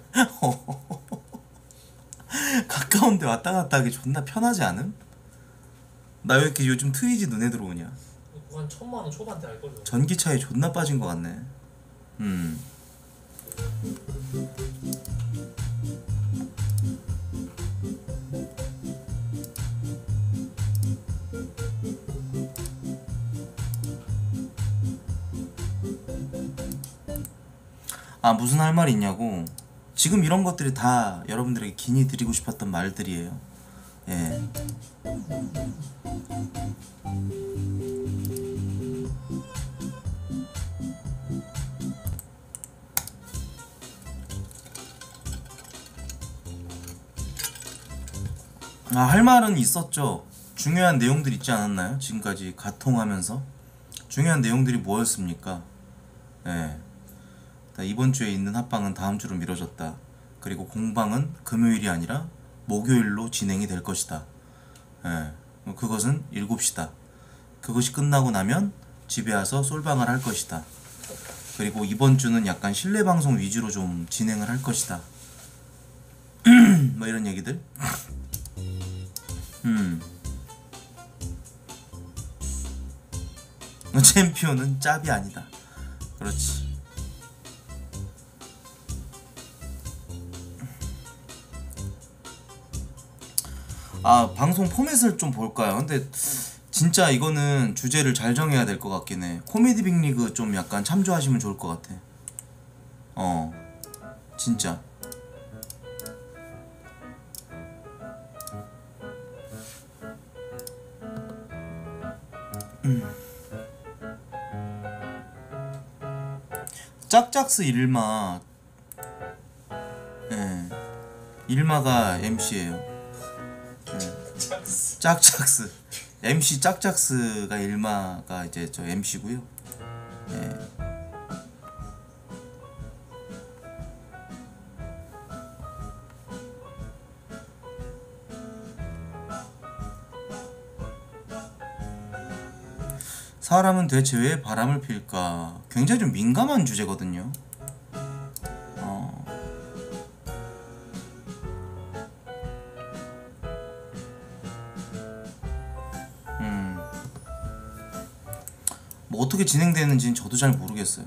가까운데 왔다 갔다 하기 존나 편하지 않음? 나 왜 이렇게 요즘 트위지 눈에 들어오냐? 그거 한 1000만 원 초반대 알걸요. 전기차에 존나 빠진 것 같네. 아, 무슨 할 말이 있냐고. 지금 이런 것들이 다 여러분들에게 긴히 드리고 싶었던 말들이에요. 예. 아, 할 말은 있었죠. 중요한 내용들 있지 않았나요? 지금까지 가통하면서 중요한 내용들이 뭐였습니까? 예. 이번 주에 있는 합방은 다음 주로 미뤄졌다. 그리고 공방은 금요일이 아니라 목요일로 진행이 될 것이다. 예. 그것은 7시다. 그것이 끝나고 나면 집에 와서 솔방을 할 것이다. 그리고 이번 주는 약간 실내 방송 위주로 좀 진행을 할 것이다. 뭐 이런 얘기들. 챔피언은 짭이 아니다. 그렇지. 아, 방송 포맷을 좀 볼까요? 근데 진짜 이거는 주제를 잘 정해야 될 것 같긴 해. 코미디 빅리그 좀 약간 참조하시면 좋을 것 같아. 진짜. 짝짝스 일마. 예. 일마가 MC예요. 짝짝스. MC 짝짝스가 일마가 이제 저 MC고요. 예. 사람은 대체 왜 바람을 필까? 굉장히 좀 민감한 주제거든요. 뭐 어떻게 진행되는지는 저도 잘 모르겠어요.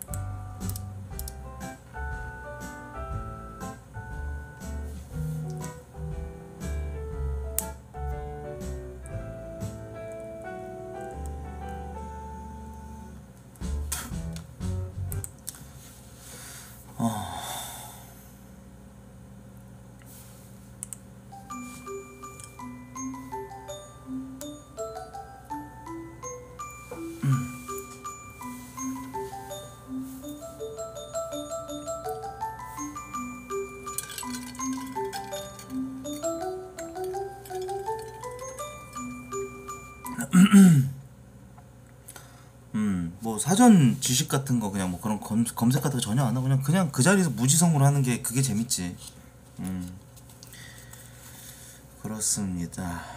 뭐 사전 지식 같은 거 그냥 뭐 그런 검색 같은 거 전혀 안 하고 그냥 그 자리에서 무지성으로 하는 게 그게 재밌지. 그렇습니다.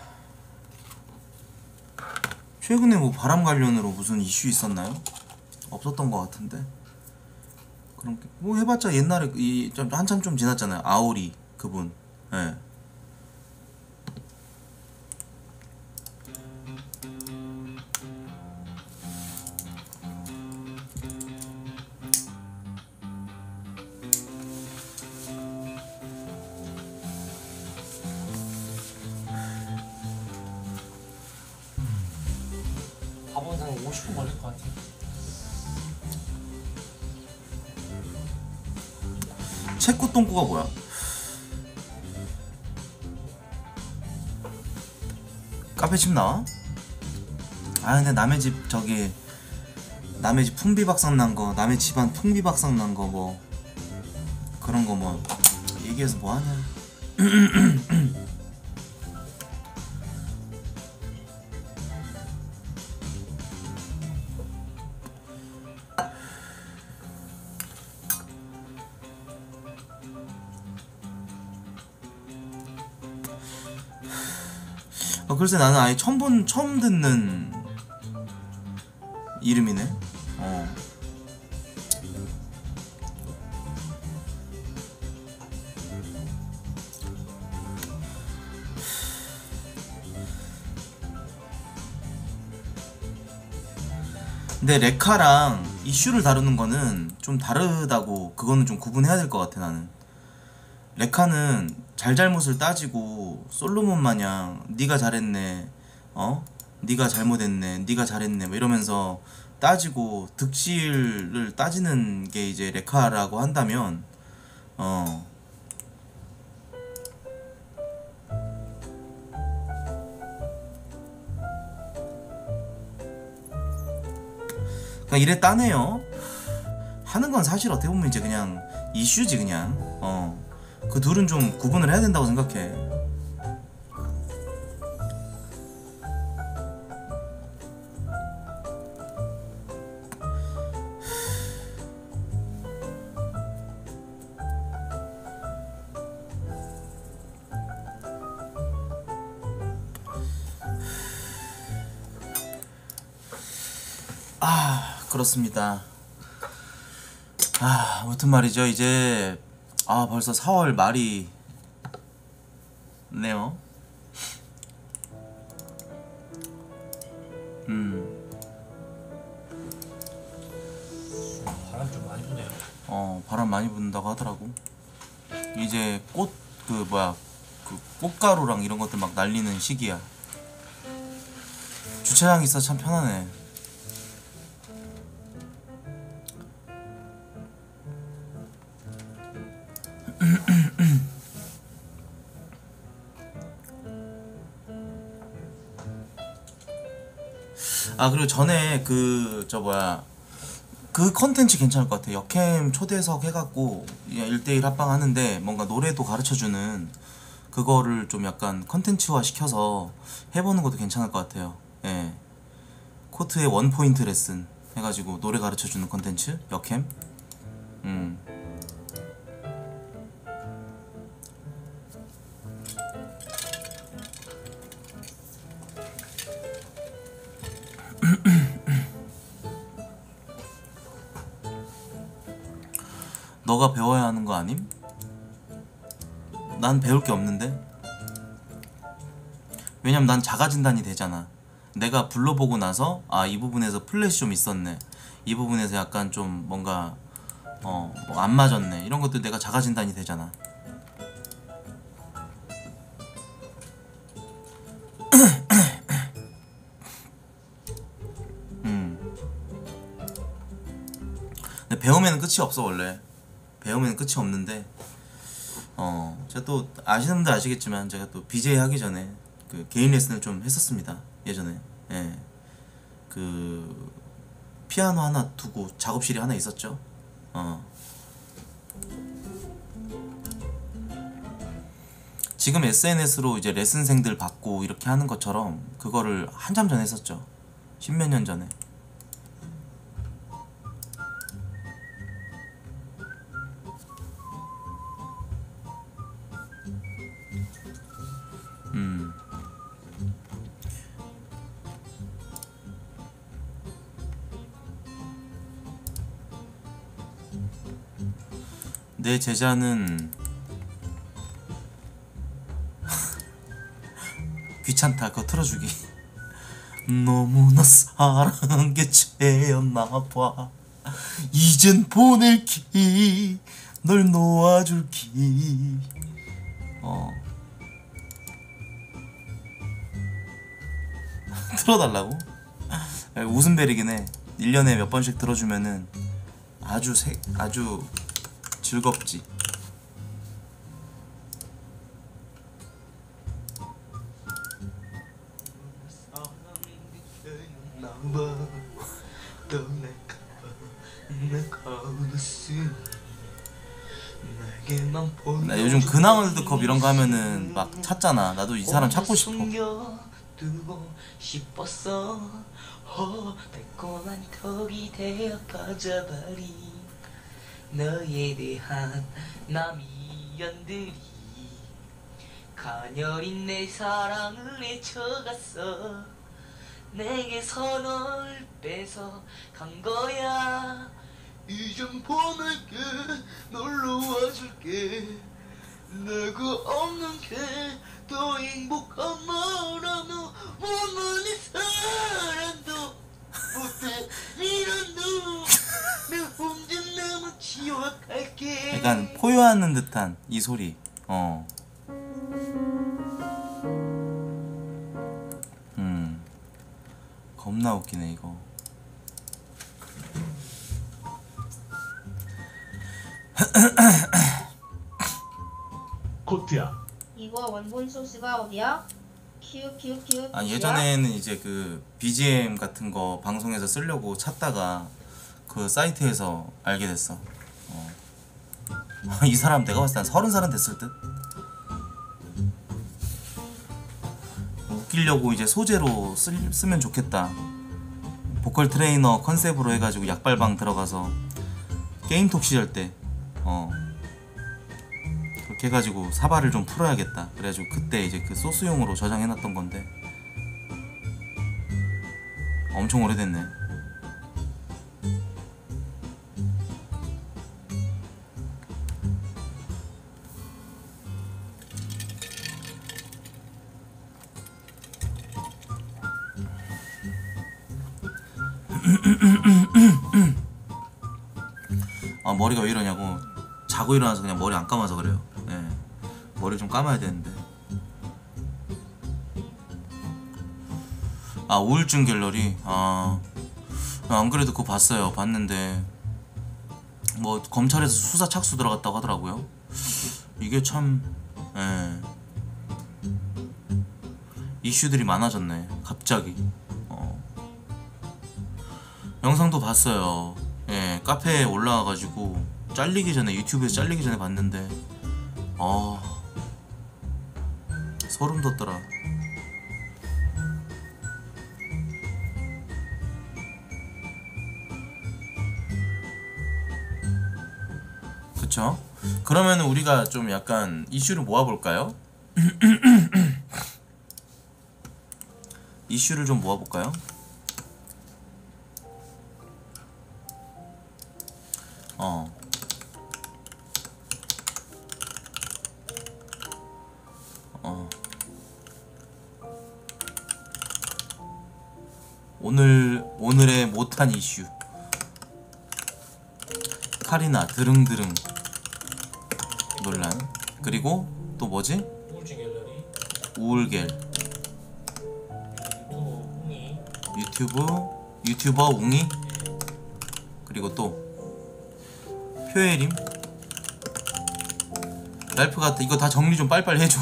최근에 뭐 바람 관련으로 무슨 이슈 있었나요? 없었던 것 같은데. 그런 게 뭐 해봤자 옛날에 좀 한참 좀 지났잖아요. 아오리 그분. 예. 밥은 한 50분 걸릴 것 같아요. 채꾸 똥꾸가 뭐야? 카페집 나와? 아 근데 남의 집 남의 집 풍비박산 난거 남의 집안 풍비박산 난거 뭐 그런 거 뭐 얘기해서 뭐하냐. 글쎄 나는 아예 처음 듣는 이름이네. 근데 레카랑 이슈를 다루는 거는 좀 다르다고, 그거는 좀 구분해야 될 것 같아. 나는 레카는 잘잘못을 따지고 솔로몬 마냥 네가 잘했네, 네가 잘못했네, 네가 잘했네 뭐 이러면서 따지고 득실을 따지는 게 이제 레카라고 한다면 그냥 이래 따네요. 하는 건 사실 어떻게 보면 이제 그냥 이슈지 그냥. 그 둘은 좀 구분을 해야 된다고 생각해. 그렇습니다. 아무튼 말이죠. 이제 벌써 4월 말이 네요. 바람 좀 많이 부네요. 바람 많이 분다고 하더라고. 이제 그 꽃가루랑 이런 것들 막 날리는 시기야. 주차장 있어 참 편하네. 그리고 전에 그 컨텐츠 괜찮을 것 같아. 역캠 초대석 해갖고 1대1 합방 하는데 뭔가 노래도 가르쳐주는 그거를 좀 약간 컨텐츠화 시켜서 해보는 것도 괜찮을 것 같아요. 예. 코트의 원포인트 레슨 해가지고 노래 가르쳐주는 컨텐츠 역캠. 너가 배워야 하는 거 아님? 난 배울 게 없는데? 왜냐면 난 자가진단이 되잖아. 내가 불러보고 나서 이 부분에서 플랫이 좀 있었네, 이 부분에서 약간 좀 뭔가 뭐 안 맞았네, 이런 것들 내가 자가진단이 되잖아. 근데 배우면은 끝이 없어. 원래 배우면 끝이 없는데 제가 또 아시는 분들 아시겠지만 제가 또 BJ 하기 전에 그 개인 레슨을 좀 했었습니다. 예전에. 예. 그 피아노 하나 두고 작업실이 하나 있었죠. 지금 SNS로 이제 레슨생들 받고 이렇게 하는 것처럼 그거를 한참 전에 했었죠. 십몇 년 전에. 내 제자는 귀찮다 그거 틀어주기. 너무나 사랑한 게 죄였나봐. 이젠 보낼기, 널 놓아줄기. 틀어달라고? 웃음벨이긴 해. 1년에 몇 번씩 들어주면은 아주 즐겁지. 나 요즘 근황 월드컵 이런 거 하면은 막 찾잖아. 나도 이 사람 찾고 싶어. 달콤한 턱이 되어 퍼져버린 너에 대한 남이연들이 가녀린 내 사랑을 헤쳐갔어. 내게서 널 뺏어 간 거야. 이젠 보낼게, 널 놓아줄게. 내가 없는 게 더 행복한 너라면 원만히 사랑도 못해. 약간 포효하는 듯한 이 소리. 겁나 웃기네 이거. 코트야. 이거 원본 소스가 어디야? 키읔 아, 예전에는 이제 그 BGM 같은 거 방송에서 쓰려고 찾다가 그 사이트에서 알게 됐어. 이 사람 내가 봤을 때 한 30살은 됐을 듯? 웃기려고 이제 소재로 쓰면 좋겠다. 보컬 트레이너 컨셉으로 해가지고 약발방 들어가서 게임톡 시절 때 그렇게 해가지고 사발을 좀 풀어야겠다. 그래가지고 그때 이제 그 소스용으로 저장해놨던 건데 엄청 오래됐네. 아, 머리가 왜 이러냐고. 자고 일어나서 그냥 머리 안 감아서 그래요. 네. 머리 좀 감아야 되는데. 아, 우울증 갤러리. 안 그래도 그거 봤는데 뭐 검찰에서 수사 착수 들어갔다고 하더라고요. 이게 참 이슈들이 많아졌네 갑자기. 영상도 봤어요. 예, 카페에 올라와가지고 잘리기 전에, 유튜브에서 잘리기 전에 봤는데 소름 돋더라. 그쵸? 그러면 우리가 좀 약간 이슈를 모아볼까요? 이슈를 좀 모아볼까요? 오늘의 못한 이슈. 카리나 드릉드릉 논란. 그리고 또 뭐지? 우울증 갤러리. 우울갤. 유튜버 웅이. 그리고 또 표혜림. 랄프 같아. 이거 다 정리 좀 빨리빨리 해줘.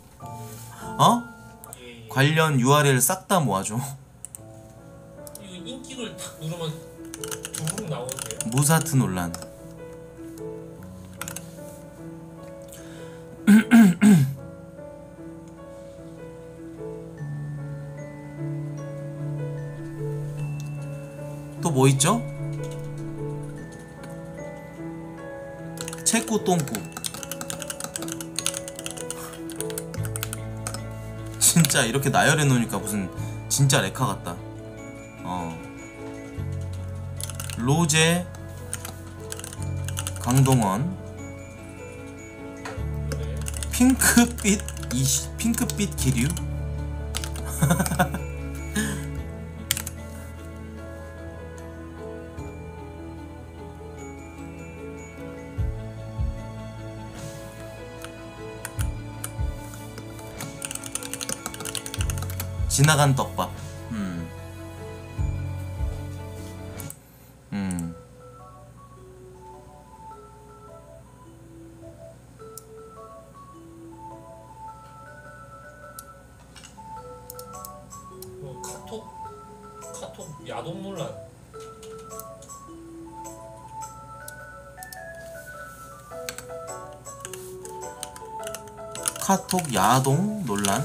관련 URL 싹 다 모아줘. 이거 인기를 탁 누르면 두루룩 나오는데요. 무사트 논란. 또 뭐 있죠? 체꾸 똥꾸. 진짜 이렇게 나열해 놓으니까 무슨 진짜 레카 같다. 로제, 강동원, 핑크빛 기류. 지나간 떡밥. 카톡 야동 논란. 카톡 야동 논란.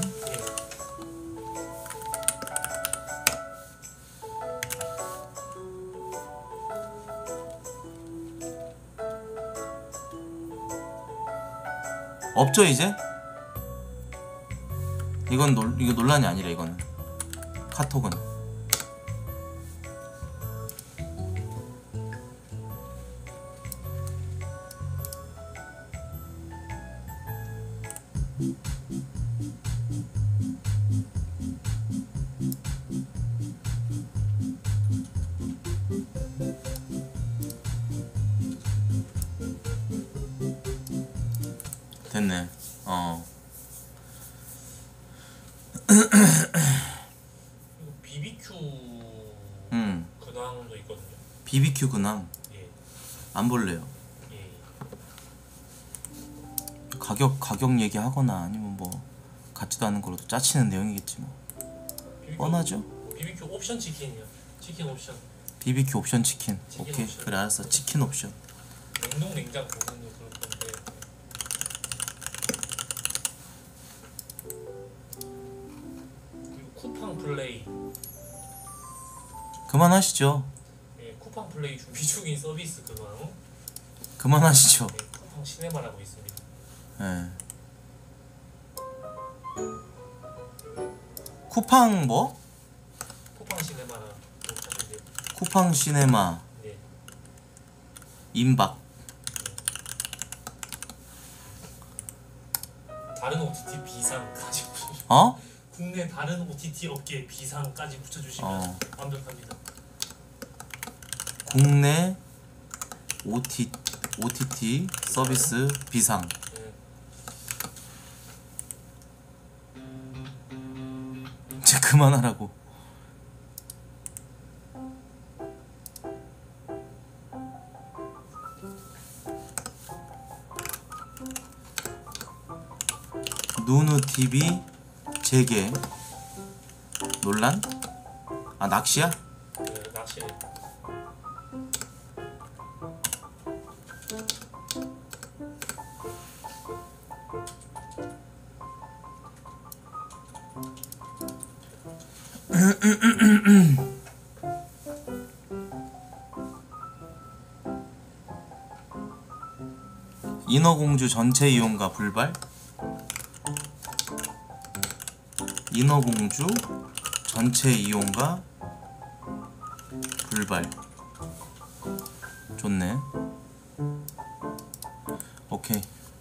없죠 이제? 이거 논란이 아니라 이거는 카톡은. 됐네. 그리고 BBQ 근황도 있거든요. BBQ 근황 예. 안 볼래요. 예. 가격 얘기하거나 아니면 뭐 같지도 않은 걸로도 짜치는 내용이겠지 뭐. BBQ, 뻔하죠. BBQ 옵션 치킨이요. 치킨 옵션. BBQ 옵션 치킨. 치킨 오케이 옵션. 그래 알았어. 치킨 옵션. 냉동 냉장 고문도 그럴 건데. 그리고 쿠팡 플레이. 그만하시죠. 예, 쿠팡 플레이 준비 중인 서비스 그거. 그만하시죠. 예, 쿠팡 시네마라고 있습니다. 예. 쿠팡 뭐? 쿠팡 시네마라 하시면 돼요. 쿠팡 시네마 네. 임박. 다른 OTT 비상까지 붙여주시면 어? 국내 다른 OTT 업계 비상까지 붙여주시면 완벽합니다. 국내 OTT 서비스 비상. 예. 이제 그만하라고. 누누 TV 재개 논란? 아 낚시야? 그 낚시. 인어공주 전체 이용가 불발? 인어공주 전체 이용가 불발. 좋네. 오케이.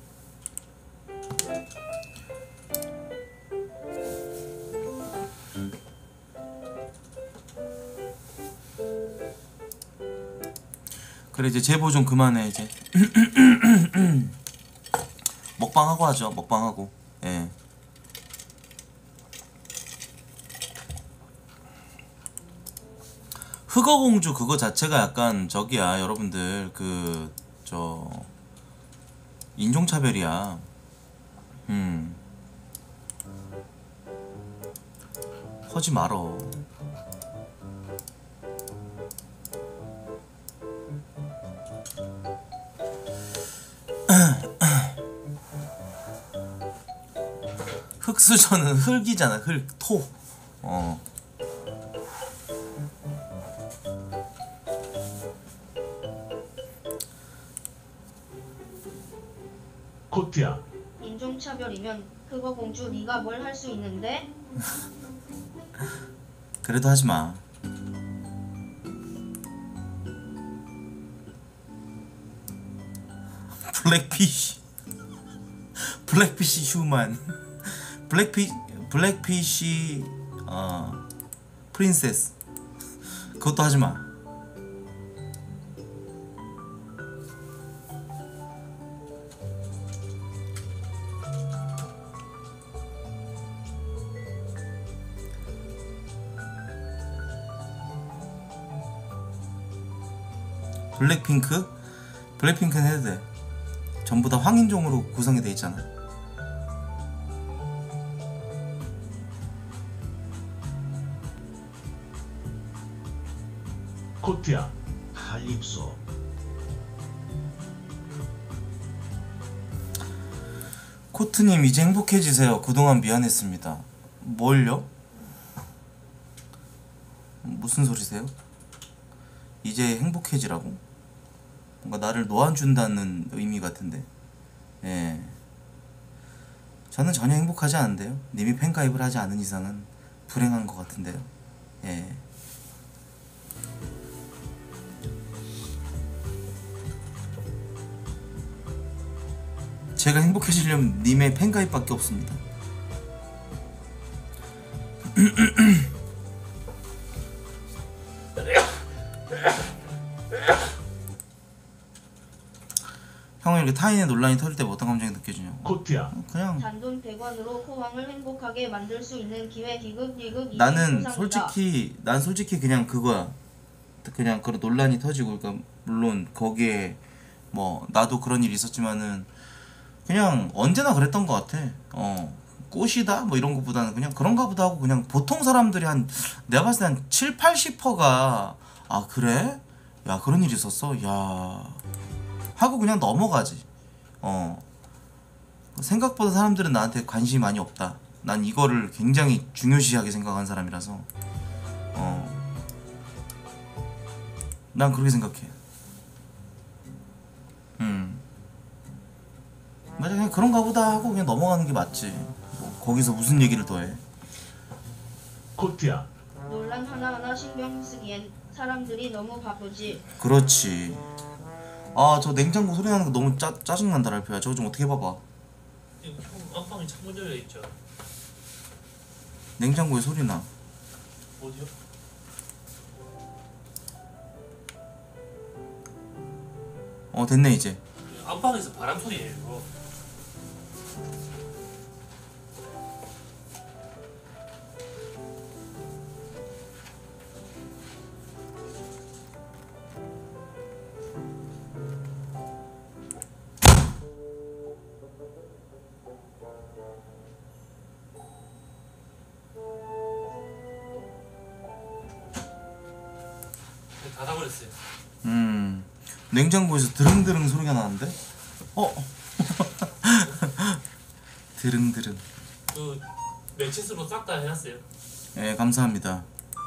그래 이제 제보 좀 그만해 이제. 먹방하고 하죠. 먹방하고. 예. 흑어공주 그거 자체가 약간 저기야 여러분들 그 저 인종차별이야. 하지 말어. 흑수저는 흙이잖아. 흙, 토. 코트야. 인종차별이면 그거 공주 네가 뭘 할 수 있는데? 그래도 하지 마. 블랙피쉬. 블랙피쉬 휴먼. 블랙피쉬 프린세스. 그것도 하지 마. 블랙핑크? 블랙핑크는 해도 돼. 전부 다 황인종으로 구성이 돼 있잖아. 코트야. 칼립소. 코트님 이제 행복해지세요. 그동안 미안했습니다. 뭘요? 무슨 소리세요? 이제 행복해지라고? 뭔가 나를 놓아준다는 의미 같은데. 예. 저는 전혀 행복하지 않은데요. 님이 팬가입을 하지 않은 이상은 불행한 것 같은데요. 예. 제가 행복해지려면 님의 팬가입밖에 없습니다. 형은 이렇게 타인의 논란이 터질 때 어떤 감정이 느껴지냐고. 코트야. 그냥 단돈 100원으로 호황을 행복하게 만들 수 있는 기회 기급 나는 감사합니다. 솔직히 그냥 그거야. 그냥 그런 논란이 터지고, 그러니까 물론 거기에 뭐 나도 그런 일이 있었지만은 그냥 언제나 그랬던 것 같아. 꽃이다 뭐 이런 것보다는 그냥 그런가 보다 하고, 그냥 보통 사람들이 내가 봤을 때 한 7, 80%가 아 그래? 야 그런 일이 있었어? 야 하고 그냥 넘어가지. 생각보다 사람들은 나한테 관심이 많이 없다. 난 이거를 굉장히 중요시하게 생각하는 사람이라서 난 그렇게 생각해. 맞아, 그냥 그런가 보다 하고 그냥 넘어가는 게 맞지. 뭐 거기서 무슨 얘기를 더해. 코트야. 논란 하나하나 신경 쓰기엔 사람들이 너무 바쁘지. 그렇지. 아 저 냉장고 소리 나는 거 너무 짜증난다 랄프야. 저거 좀 어떻게 해봐봐. 형 안방에 창문 열려 있죠. 냉장고에 소리 나. 어디요? 됐네 이제. 안방에서 바람 소리예요. 이거. 닫아버렸어요. 냉장고에서 드릉드릉 소리가 나는데? 드릉드릉. 그 매치스로 싹 다 해놨어요. 예, 감사합니다.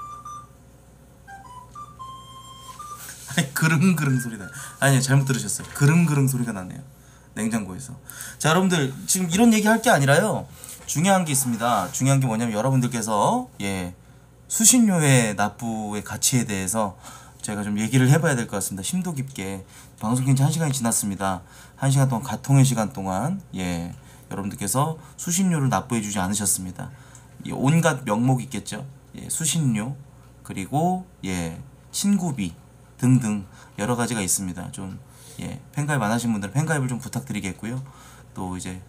아니, 그릉그릉 소리 나요. 아니요, 잘못 들으셨어요. 그릉그릉 소리가 나네요. 냉장고에서. 자, 여러분들 지금 이런 얘기 할 게 아니라요. 중요한 게 있습니다. 중요한 게 뭐냐면 여러분들께서 수신료의 납부의 가치에 대해서 제가 좀 얘기를 해봐야 될 것 같습니다. 심도 깊게. 방송 킨지 1시간이 지났습니다. 1시간 동안 가통의 시간 동안 여러분들께서 수신료를 납부해주지 않으셨습니다. 온갖 명목이 있겠죠. 수신료 그리고 친구비 등등 여러 가지가 있습니다. 좀 팬가입 안 하신 분들은 팬가입을 좀 부탁드리겠고요. 또 이제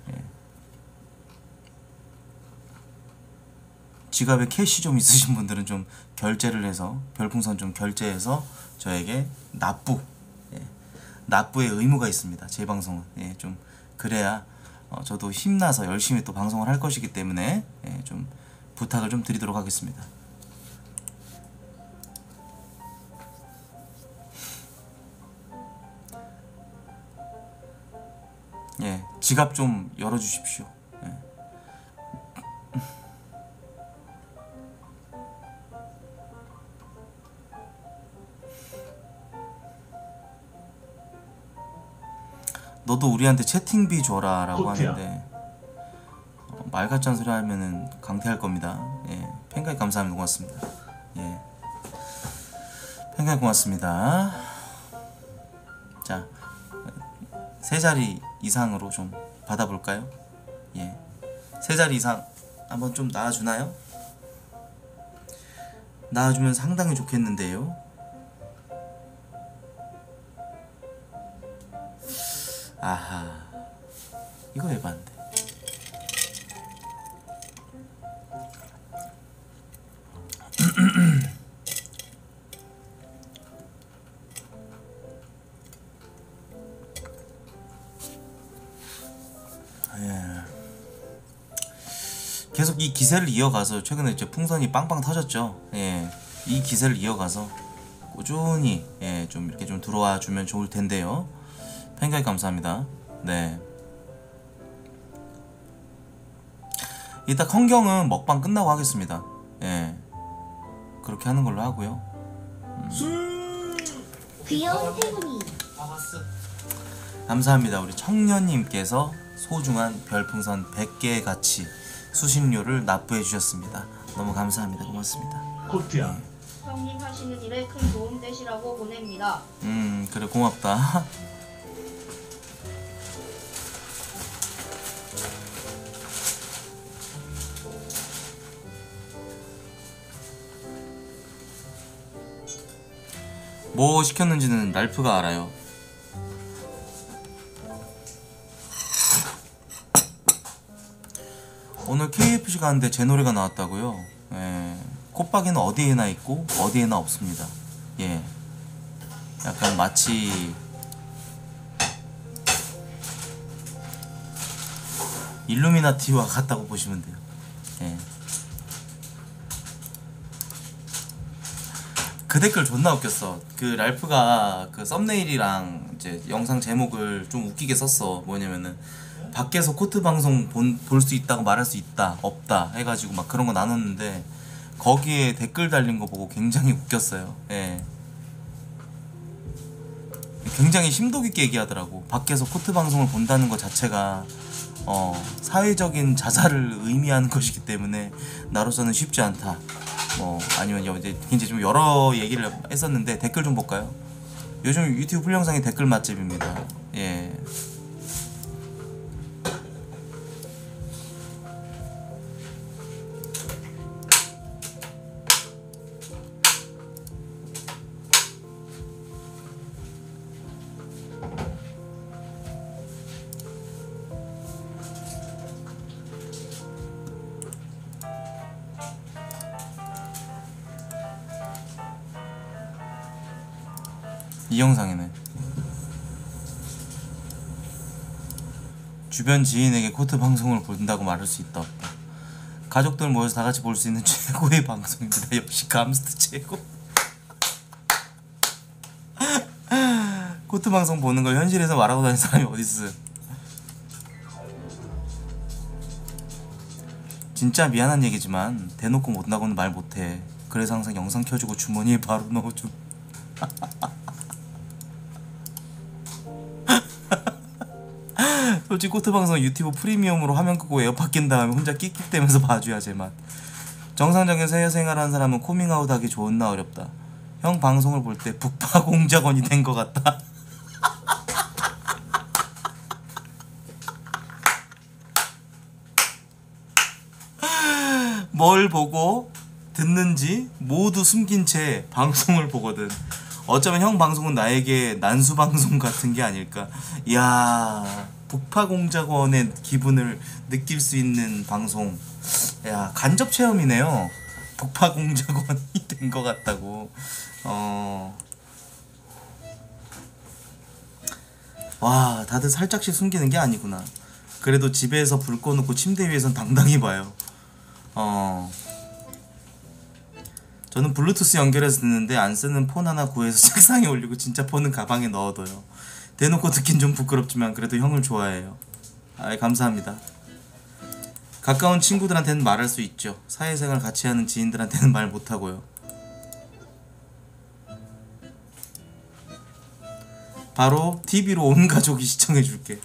지갑에 캐시 좀 있으신 분들은 좀 결제를 해서 별풍선 좀 결제해서 저에게 납부의 의무가 있습니다. 제 방송은 좀 그래야 저도 힘나서 열심히 또 방송을 할 것이기 때문에 좀 부탁을 좀 드리도록 하겠습니다. 지갑 좀 열어주십시오. 너도 우리한테 채팅비 줘라 라고 코트야. 하는데 말 같지 않은 소리 하면은 강퇴할 겁니다. 팬가입 감사합니다. 고맙습니다. 팬가입 고맙습니다. 자, 3자리 이상으로 좀 받아볼까요? 3자리 이상 한번 좀 나와주나요? 나와주면 상당히 좋겠는데요. 아하, 이거 해봤는데. 계속 이 기세를 이어가서 최근에 이제 풍선이 빵빵 터졌죠. 이 기세를 이어가서 꾸준히 좀 이렇게 좀 들어와 주면 좋을 텐데요. 팬가입 감사합니다. 이따 컨경은 먹방 끝나고 하겠습니다. 그렇게 하는 걸로 하고요. 귀여운 태군이 바바스. 감사합니다. 우리 청년님께서 소중한 별풍선 100개의 가치 수신료를 납부해 주셨습니다. 너무 감사합니다. 고맙습니다. 코트야. 형님 하시는 일에 큰 도움 되시라고 보냅니다. 그래 고맙다. 뭐 시켰는지는 랄프가 알아요. 오늘 KFC 가는데 제 노래가 나왔다고요? 예. 콧박이는 어디에나 있고 어디에나 없습니다. 예. 약간 마치 일루미나티와 같다고 보시면 돼요. 예. 그 댓글 존나 웃겼어. 그 랄프가 그 썸네일이랑 이제 영상 제목을 좀 웃기게 썼어. 뭐냐면은 밖에서 코트 방송 볼 수 있다고 말할 수 있다 없다 해가지고 막 그런 거 나눴는데 거기에 댓글 달린 거 보고 굉장히 웃겼어요. 예. 굉장히 심도 깊게 얘기하더라고. 밖에서 코트 방송을 본다는 것 자체가 사회적인 자살을 의미하는 것이기 때문에 나로서는 쉽지 않다. 뭐 아니면 이제 굉장히 좀 여러 얘기를 했었는데 댓글 좀 볼까요? 요즘 유튜브 풀 영상이 댓글 맛집입니다. 예. 이 영상이네. 주변 지인에게 코트 방송을 본다고 말할 수 있다 없다. 가족들 모여서 다같이 볼 수 있는 최고의 방송입니다. 역시 감스트 최고. 코트 방송 보는 걸 현실에서 말하고 다니는 사람이 어딨어. 진짜 미안한 얘기지만 대놓고 못나고는 말 못해. 그래서 항상 영상 켜주고 주머니에 바로 넣어줌. 솔직히 코트 방송 유튜브 프리미엄으로 화면 끄고 에어팟 낀 다음에 혼자 끽끽대면서 봐줘야 제맛. 정상적인 사회생활하는 사람은 코밍아웃 하기 좋나 어렵다. 형 방송을 볼 때 북파공작원이 된 것 같다. 뭘 보고 듣는지 모두 숨긴 채 방송을 보거든. 어쩌면 형 방송은 나에게 난수방송 같은 게 아닐까. 이야, 북파공작원의 기분을 느낄 수 있는 방송. 야, 간접 체험이네요. 북파공작원이 된 것 같다고. 와, 다들 살짝씩 숨기는 게 아니구나. 그래도 집에서 불 꺼놓고 침대 위에선 당당히 봐요. 저는 블루투스 연결해서 듣는데 안 쓰는 폰 하나 구해서 책상에 올리고 진짜 폰은 가방에 넣어둬요. 대놓고 듣긴 좀 부끄럽지만 그래도 형을 좋아해요. 아이, 감사합니다. 가까운 친구들한테는 말할 수 있죠. 사회생활 같이 하는 지인들한테는 말 못하고요. 바로 TV로 온 가족이 시청해줄게.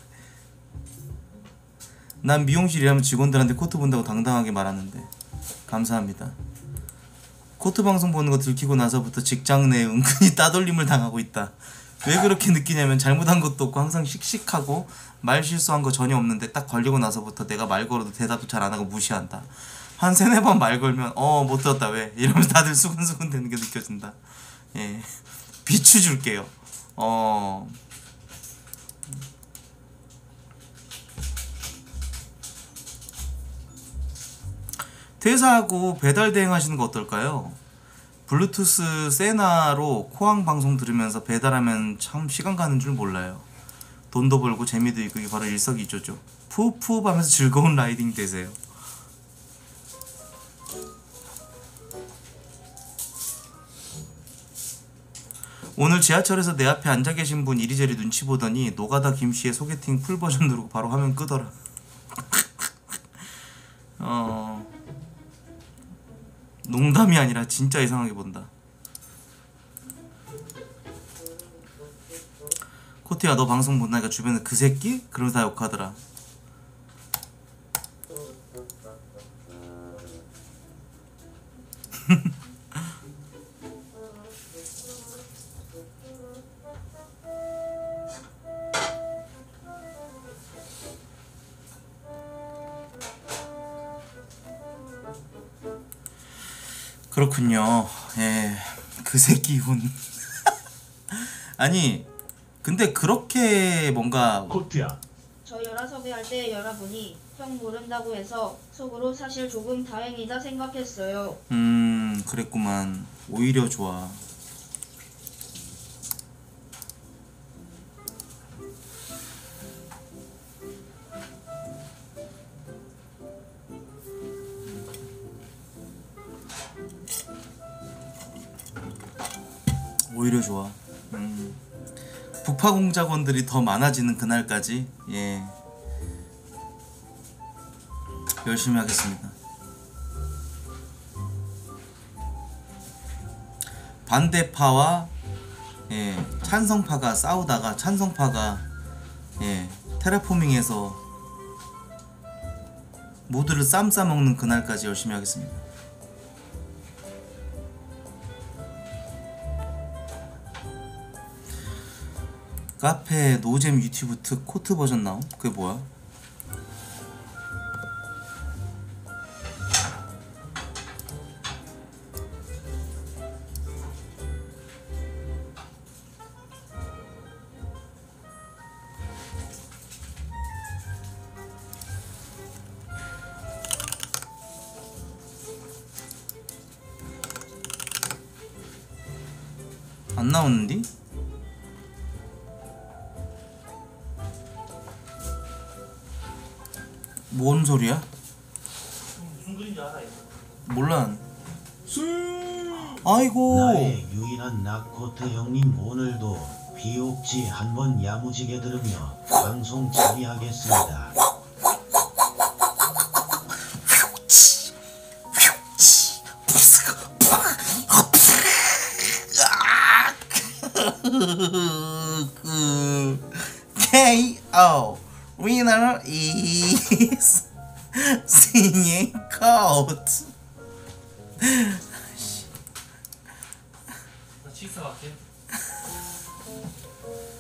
난 미용실 일하면 직원들한테 코트 본다고 당당하게 말하는데. 감사합니다. 코트 방송 보는 거 들키고 나서부터 직장 내에 은근히 따돌림을 당하고 있다. 왜 그렇게 느끼냐면 잘못한 것도 없고 항상 씩씩하고 말 실수한 거 전혀 없는데 딱 걸리고 나서부터 내가 말 걸어도 대답도 잘 안 하고 무시한다. 한 3-4번 말 걸면 못 들었다 왜? 이러면서 다들 수근수근 되는 게 느껴진다. 예. 비추줄게요. 퇴사하고 배달 대행 하시는 거 어떨까요? 블루투스 세나로 코항 방송 들으면서 배달하면 참 시간 가는 줄 몰라요. 돈도 벌고 재미도 있고 이게 바로 일석이조죠. 푸푸 하면서 즐거운 라이딩 되세요. 오늘 지하철에서 내 앞에 앉아 계신 분 이리저리 눈치 보더니 노가다 김씨의 소개팅 풀 버전 누르고 바로 화면 끄더라. 농담이 아니라 진짜 이상하게 본다. 코트야 너 방송 본다니까 주변에 그 새끼? 그러면서 다 욕하더라. 그렇군요. 예, 그 새끼 운. 아니 근데 그렇게 뭔가 코트야, 저 나라 섭외할 때 여러분이 형 모른다고 해서 속으로 사실 조금 다행이다 생각했어요. 그랬구만. 오히려 좋아. 오히려 좋아. 북파 공작원들이 더 많아지는 그날까지 예 열심히 하겠습니다. 반대파와 예 찬성파가 싸우다가 찬성파가 예 테라포밍해서 모두를 쌈 싸먹는 그날까지 열심히 하겠습니다. 카페 노잼 유튜브 특 코트 버전 나옴? 그게 뭐야? 안 나오는디? 뭔 소리야? 무슨 그림인지 알아 이거? 몰라. 아이고. 나의 유일한 낙코트 형님 오늘도 비옥지 한번 야무지게 들으며 방송 처리하겠습니다. KO winner is singing coat. 나 칙스 갈게.